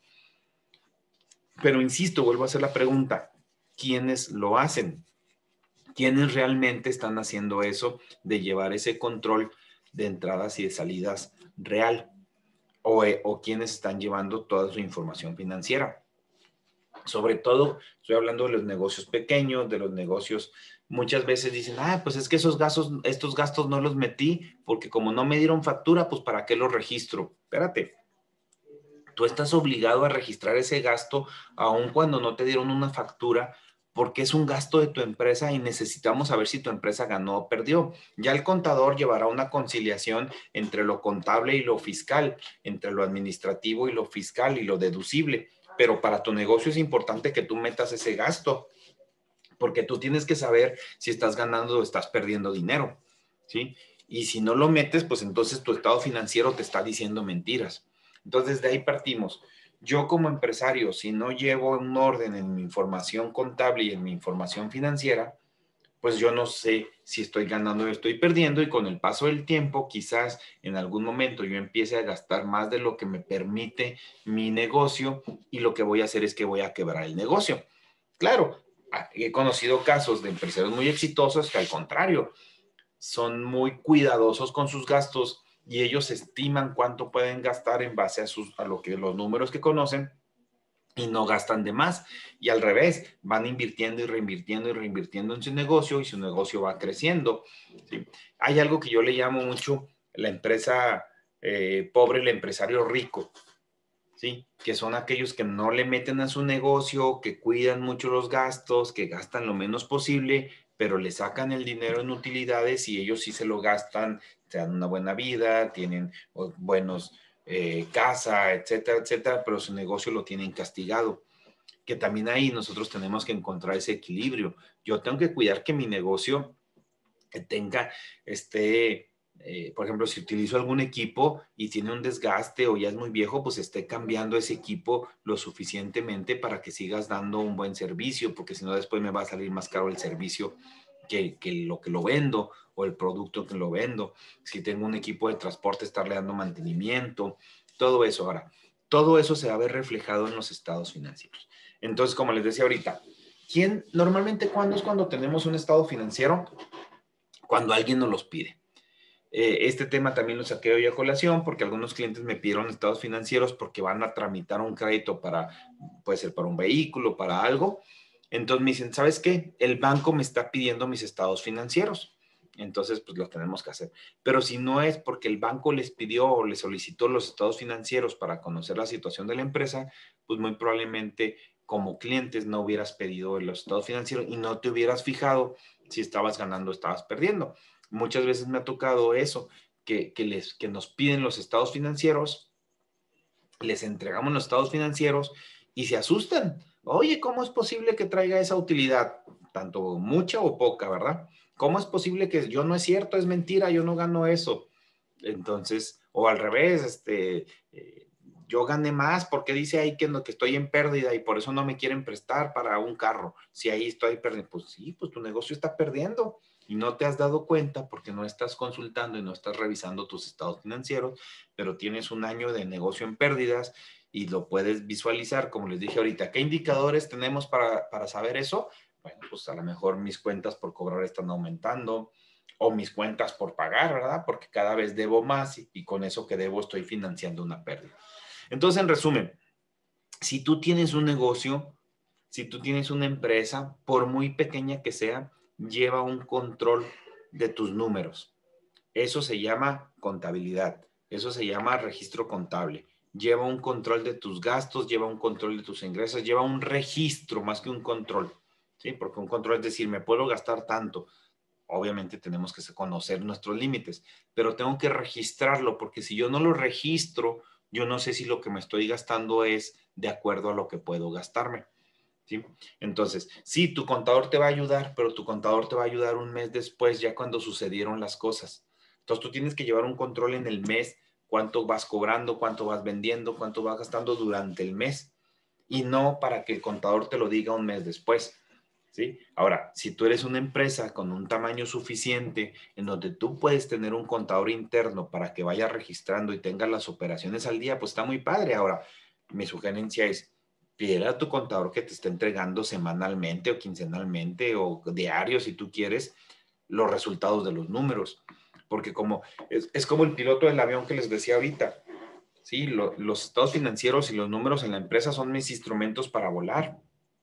Pero insisto, vuelvo a hacer la pregunta, ¿quiénes lo hacen? ¿Quiénes realmente están haciendo eso de llevar ese control de entradas y de salidas real? ¿O quiénes están llevando toda su información financiera? Sobre todo, estoy hablando de los negocios pequeños, de los negocios, muchas veces dicen, pues es que estos gastos no los metí porque como no me dieron factura, pues ¿para qué los registro? Espérate. Tú estás obligado a registrar ese gasto aun cuando no te dieron una factura porque es un gasto de tu empresa y necesitamos saber si tu empresa ganó o perdió. Ya el contador llevará una conciliación entre lo contable y lo fiscal, entre lo administrativo y lo fiscal y lo deducible. Pero para tu negocio es importante que tú metas ese gasto porque tú tienes que saber si estás ganando o estás perdiendo dinero, ¿sí? Y si no lo metes, pues entonces tu estado financiero te está diciendo mentiras. Entonces, de ahí partimos. Yo como empresario, si no llevo un orden en mi información contable y en mi información financiera, pues yo no sé si estoy ganando o estoy perdiendo y con el paso del tiempo, quizás en algún momento yo empiece a gastar más de lo que me permite mi negocio y lo que voy a hacer es que voy a quebrar el negocio. Claro, he conocido casos de empresarios muy exitosos que al contrario, son muy cuidadosos con sus gastos y ellos estiman cuánto pueden gastar en base a los números que conocen y no gastan de más. Y al revés, van invirtiendo y reinvirtiendo en su negocio y su negocio va creciendo. ¿Sí? Hay algo que yo le llamo mucho la empresa pobre, el empresario rico. ¿Sí? Que son aquellos que no le meten a su negocio, que cuidan mucho los gastos, que gastan lo menos posible, pero le sacan el dinero en utilidades y ellos sí se lo gastan, se dan una buena vida, tienen buenos casa, etcétera, etcétera, pero su negocio lo tienen castigado. Que también ahí nosotros tenemos que encontrar ese equilibrio. Yo tengo que cuidar que mi negocio tenga por ejemplo, si utilizo algún equipo y tiene un desgaste o ya es muy viejo, pues esté cambiando ese equipo lo suficientemente para que sigas dando un buen servicio, porque si no después me va a salir más caro el servicio que lo que lo vendo o el producto que lo vendo. Si tengo un equipo de transporte, estarle dando mantenimiento, todo eso. Ahora, todo eso se va a ver reflejado en los estados financieros. Entonces, como les decía ahorita, normalmente cuándo es cuando tenemos un estado financiero? Cuando alguien nos los pide. Este tema también lo saqué hoy a colación porque algunos clientes me pidieron estados financieros porque van a tramitar un crédito puede ser para un vehículo, para algo. Entonces me dicen, ¿sabes qué? El banco me está pidiendo mis estados financieros. Entonces, pues los tenemos que hacer. Pero si no es porque el banco les pidió o les solicitó los estados financieros para conocer la situación de la empresa, pues muy probablemente como clientes no hubieras pedido los estados financieros y no te hubieras fijado si estabas ganando o estabas perdiendo. Muchas veces me ha tocado eso, que nos piden los estados financieros, les entregamos los estados financieros y se asustan. Oye, ¿cómo es posible que traiga esa utilidad? Tanto mucha o poca, ¿verdad? ¿Cómo es posible que yo no es cierto, es mentira, yo no gano eso? Entonces, o al revés, yo gané más, ¿por qué dice ahí que estoy en pérdida y por eso no me quieren prestar para un carro? Si ahí estoy perdiendo, pues sí, pues tu negocio está perdiendo y no te has dado cuenta porque no estás consultando y no estás revisando tus estados financieros, pero tienes un año de negocio en pérdidas y lo puedes visualizar, como les dije ahorita. ¿Qué indicadores tenemos para saber eso? Bueno, pues a lo mejor mis cuentas por cobrar están aumentando o mis cuentas por pagar, ¿verdad? Porque cada vez debo más y con eso que debo estoy financiando una pérdida. Entonces, en resumen, si tú tienes un negocio, si tú tienes una empresa, por muy pequeña que sea, lleva un control de tus números. Eso se llama contabilidad, eso se llama registro contable. Lleva un control de tus gastos, lleva un control de tus ingresos, lleva un registro más que un control, ¿sí? Porque un control es decir, me puedo gastar tanto. Obviamente tenemos que conocer nuestros límites, pero tengo que registrarlo porque si yo no lo registro, yo no sé si lo que me estoy gastando es de acuerdo a lo que puedo gastarme, ¿sí? Entonces, sí, tu contador te va a ayudar, pero tu contador te va a ayudar un mes después, ya cuando sucedieron las cosas. Entonces, tú tienes que llevar un control en el mes, cuánto vas cobrando, cuánto vas vendiendo, cuánto vas gastando durante el mes, y no para que el contador te lo diga un mes después. ¿Sí? Ahora, si tú eres una empresa con un tamaño suficiente en donde tú puedes tener un contador interno para que vaya registrando y tenga las operaciones al día, pues está muy padre. Ahora, mi sugerencia es, pídele a tu contador que te esté entregando semanalmente o quincenalmente o diario, si tú quieres, los resultados de los números. Porque como es como el piloto del avión que les decía ahorita, ¿sí? Los estados financieros y los números en la empresa son mis instrumentos para volar.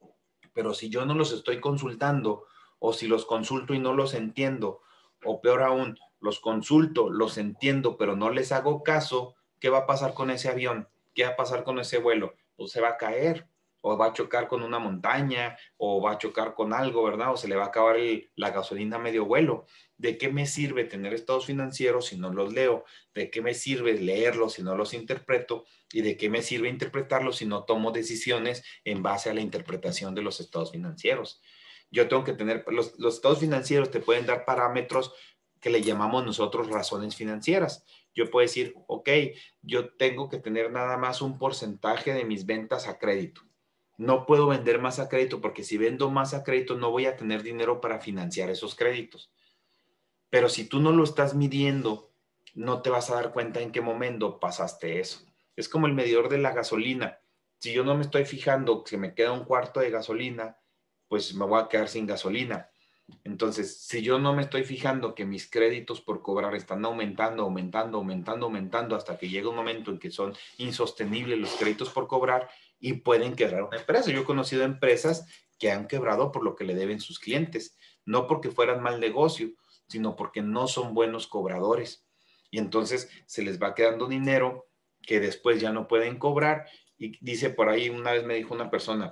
Pero si yo no los estoy consultando o si los consulto y no los entiendo, o peor aún, los consulto, los entiendo, pero no les hago caso, ¿qué va a pasar con ese avión? ¿Qué va a pasar con ese vuelo? Pues se va a caer, o va a chocar con una montaña, o va a chocar con algo, ¿verdad? O se le va a acabar la gasolina a medio vuelo. ¿De qué me sirve tener estados financieros si no los leo? ¿De qué me sirve leerlos si no los interpreto? ¿Y de qué me sirve interpretarlos si no tomo decisiones en base a la interpretación de los estados financieros? Yo tengo que tener, los estados financieros te pueden dar parámetros que le llamamos nosotros razones financieras. Yo puedo decir, ok, yo tengo que tener nada más un porcentaje de mis ventas a crédito. No puedo vender más a crédito porque si vendo más a crédito no voy a tener dinero para financiar esos créditos. Pero si tú no lo estás midiendo, no te vas a dar cuenta en qué momento pasaste eso. Es como el medidor de la gasolina. Si yo no me estoy fijando que me queda un cuarto de gasolina, pues me voy a quedar sin gasolina. Entonces, si yo no me estoy fijando que mis créditos por cobrar están aumentando, aumentando, aumentando, aumentando, hasta que llega un momento en que son insostenibles los créditos por cobrar y pueden quebrar una empresa. Yo he conocido empresas que han quebrado por lo que le deben sus clientes, no porque fueran mal negocio, sino porque no son buenos cobradores. Y entonces se les va quedando dinero que después ya no pueden cobrar. Y dice por ahí, una vez me dijo una persona,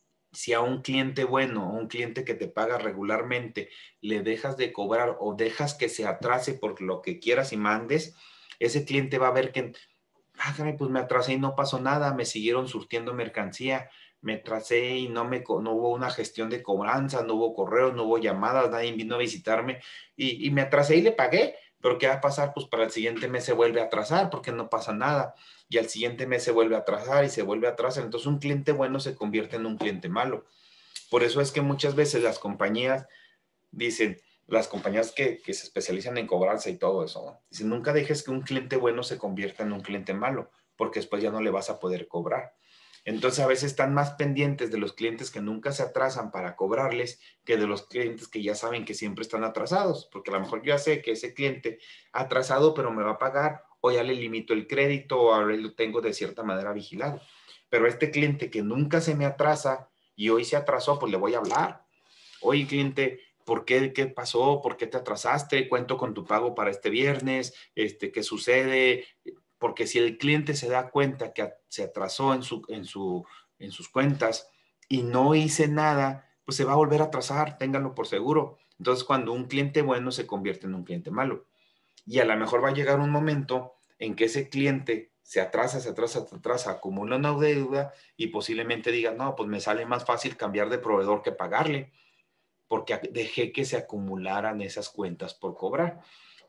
si a un cliente bueno, a un cliente que te paga regularmente, le dejas de cobrar o dejas que se atrase por lo que quieras y mandes, ese cliente va a ver que, pues me atrasé y no pasó nada, me siguieron surtiendo mercancía, me atrasé y no hubo una gestión de cobranza, no hubo correos, no hubo llamadas, nadie vino a visitarme y me atrasé y le pagué. Pero ¿qué va a pasar? Pues para el siguiente mes se vuelve a atrasar porque no pasa nada. Y al siguiente mes se vuelve a atrasar y se vuelve a atrasar. Entonces un cliente bueno se convierte en un cliente malo. Por eso es que muchas veces las compañías dicen, las compañías que se especializan en cobranza y todo eso, ¿no? Dicen, nunca dejes que un cliente bueno se convierta en un cliente malo, porque después ya no le vas a poder cobrar. Entonces a veces están más pendientes de los clientes que nunca se atrasan para cobrarles que de los clientes que ya saben que siempre están atrasados, porque a lo mejor yo ya sé que ese cliente ha atrasado pero me va a pagar o ya le limito el crédito o ahora lo tengo de cierta manera vigilado. Pero este cliente que nunca se me atrasa y hoy se atrasó, pues le voy a hablar. Oye, cliente, ¿por qué? ¿Qué pasó? ¿Por qué te atrasaste? Cuento con tu pago para este viernes. ¿Qué sucede? Porque si el cliente se da cuenta que se atrasó en sus cuentas y no hice nada, pues se va a volver a atrasar, ténganlo por seguro. Entonces, cuando un cliente bueno se convierte en un cliente malo. Y a lo mejor va a llegar un momento en que ese cliente se atrasa, acumula una deuda y posiblemente diga, no, pues me sale más fácil cambiar de proveedor que pagarle, porque dejé que se acumularan esas cuentas por cobrar.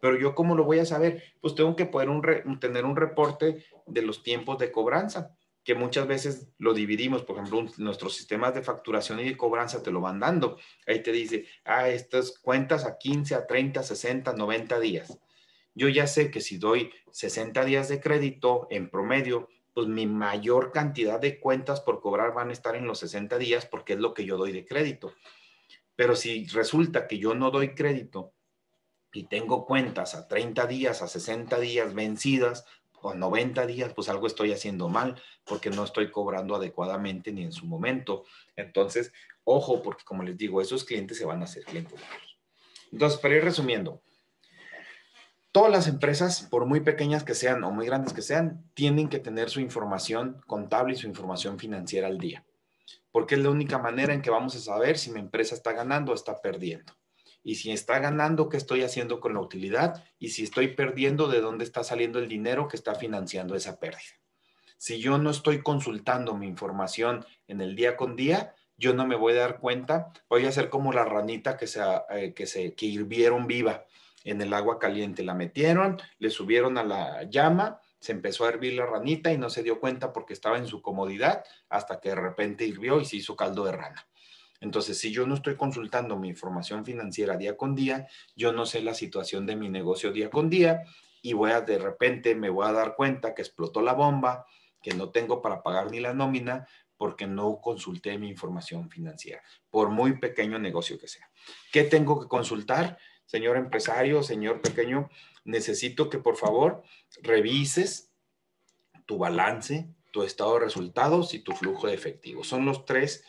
Pero yo, ¿cómo lo voy a saber? Pues tengo que poder tener un reporte de los tiempos de cobranza, que muchas veces lo dividimos. Por ejemplo, nuestros sistemas de facturación y de cobranza te lo van dando. Ahí te dice, estas cuentas a 15, a 30, 60, 90 días. Yo ya sé que si doy 60 días de crédito en promedio, pues mi mayor cantidad de cuentas por cobrar van a estar en los 60 días porque es lo que yo doy de crédito. Pero si resulta que yo no doy crédito y tengo cuentas a 30 días, a 60 días vencidas o 90 días, pues algo estoy haciendo mal porque no estoy cobrando adecuadamente ni en su momento. Entonces, ojo, porque como les digo, esos clientes se van a hacer clientes malos. Entonces, para ir resumiendo, todas las empresas, por muy pequeñas que sean o muy grandes que sean, tienen que tener su información contable y su información financiera al día, porque es la única manera en que vamos a saber si mi empresa está ganando o está perdiendo. Y si está ganando, ¿qué estoy haciendo con la utilidad? Y si estoy perdiendo, ¿de dónde está saliendo el dinero que está financiando esa pérdida? Si yo no estoy consultando mi información en el día con día, yo no me voy a dar cuenta. Voy a ser como la ranita que hirvieron viva en el agua caliente. La metieron, le subieron a la llama, se empezó a hervir la ranita y no se dio cuenta porque estaba en su comodidad hasta que de repente hirvió y se hizo caldo de rana. Entonces, si yo no estoy consultando mi información financiera día con día, yo no sé la situación de mi negocio día con día y de repente me voy a dar cuenta que explotó la bomba, que no tengo para pagar ni la nómina porque no consulté mi información financiera, por muy pequeño negocio que sea. ¿Qué tengo que consultar? Señor empresario, señor pequeño, necesito que por favor revises tu balance, tu estado de resultados y tu flujo de efectivo. Son los tres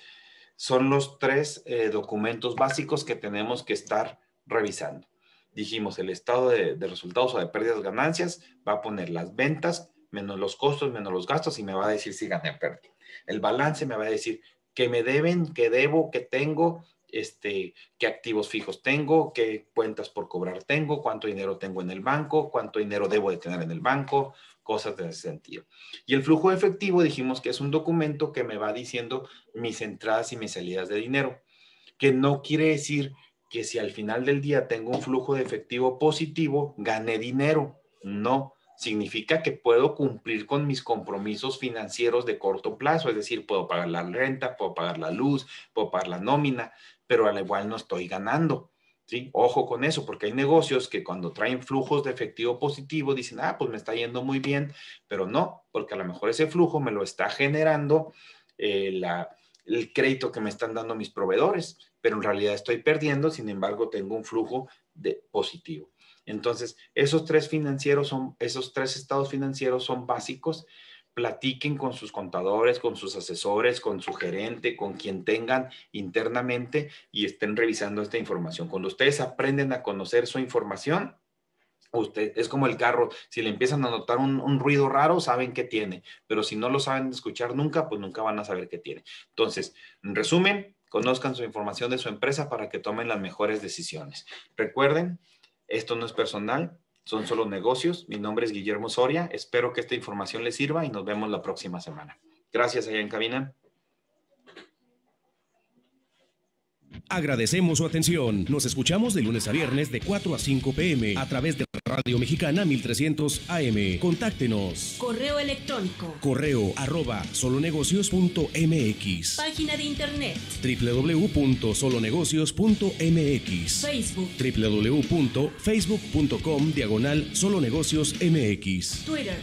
documentos básicos que tenemos que estar revisando. Dijimos, el estado de resultados o de pérdidas ganancias va a poner las ventas menos los costos, menos los gastos y me va a decir si gané o perdí. El balance me va a decir qué me deben, qué debo, qué tengo, qué activos fijos tengo, qué cuentas por cobrar tengo, cuánto dinero tengo en el banco, cuánto dinero debo de tener en el banco, cosas de ese sentido. Y el flujo de efectivo dijimos que es un documento que me va diciendo mis entradas y mis salidas de dinero, que no quiere decir que si al final del día tengo un flujo de efectivo positivo, gané dinero. No, significa que puedo cumplir con mis compromisos financieros de corto plazo, es decir, puedo pagar la renta, puedo pagar la luz, puedo pagar la nómina, pero al igual no estoy ganando. ¿Sí? Ojo con eso, porque hay negocios que cuando traen flujos de efectivo positivo dicen, pues me está yendo muy bien, pero no, porque a lo mejor ese flujo me lo está generando el crédito que me están dando mis proveedores, pero en realidad estoy perdiendo, sin embargo tengo un flujo positivo. Entonces, esos tres estados financieros son básicos. Platiquen con sus contadores, con sus asesores, con su gerente, con quien tengan internamente y estén revisando esta información. Cuando ustedes aprenden a conocer su información, es como el carro, si le empiezan a notar un ruido raro, saben qué tiene, pero si no lo saben escuchar nunca, pues nunca van a saber qué tiene. Entonces, en resumen, conozcan su información de su empresa para que tomen las mejores decisiones. Recuerden, esto no es personal, son solo negocios. Mi nombre es Guillermo Soria. Espero que esta información les sirva y nos vemos la próxima semana. Gracias allá en cabina. Agradecemos su atención. Nos escuchamos de lunes a viernes de 4 a 5 p.m. a través de Radio Mexicana 1300 AM. Contáctenos. Correo electrónico. correo@solonegocios.mx. Página de internet. www.solonegocios.mx. Facebook. www.facebook.com/solonegociosmx. Twitter.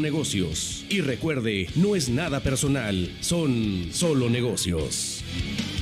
@solonegocios. Y recuerde, no es nada personal, son solo negocios.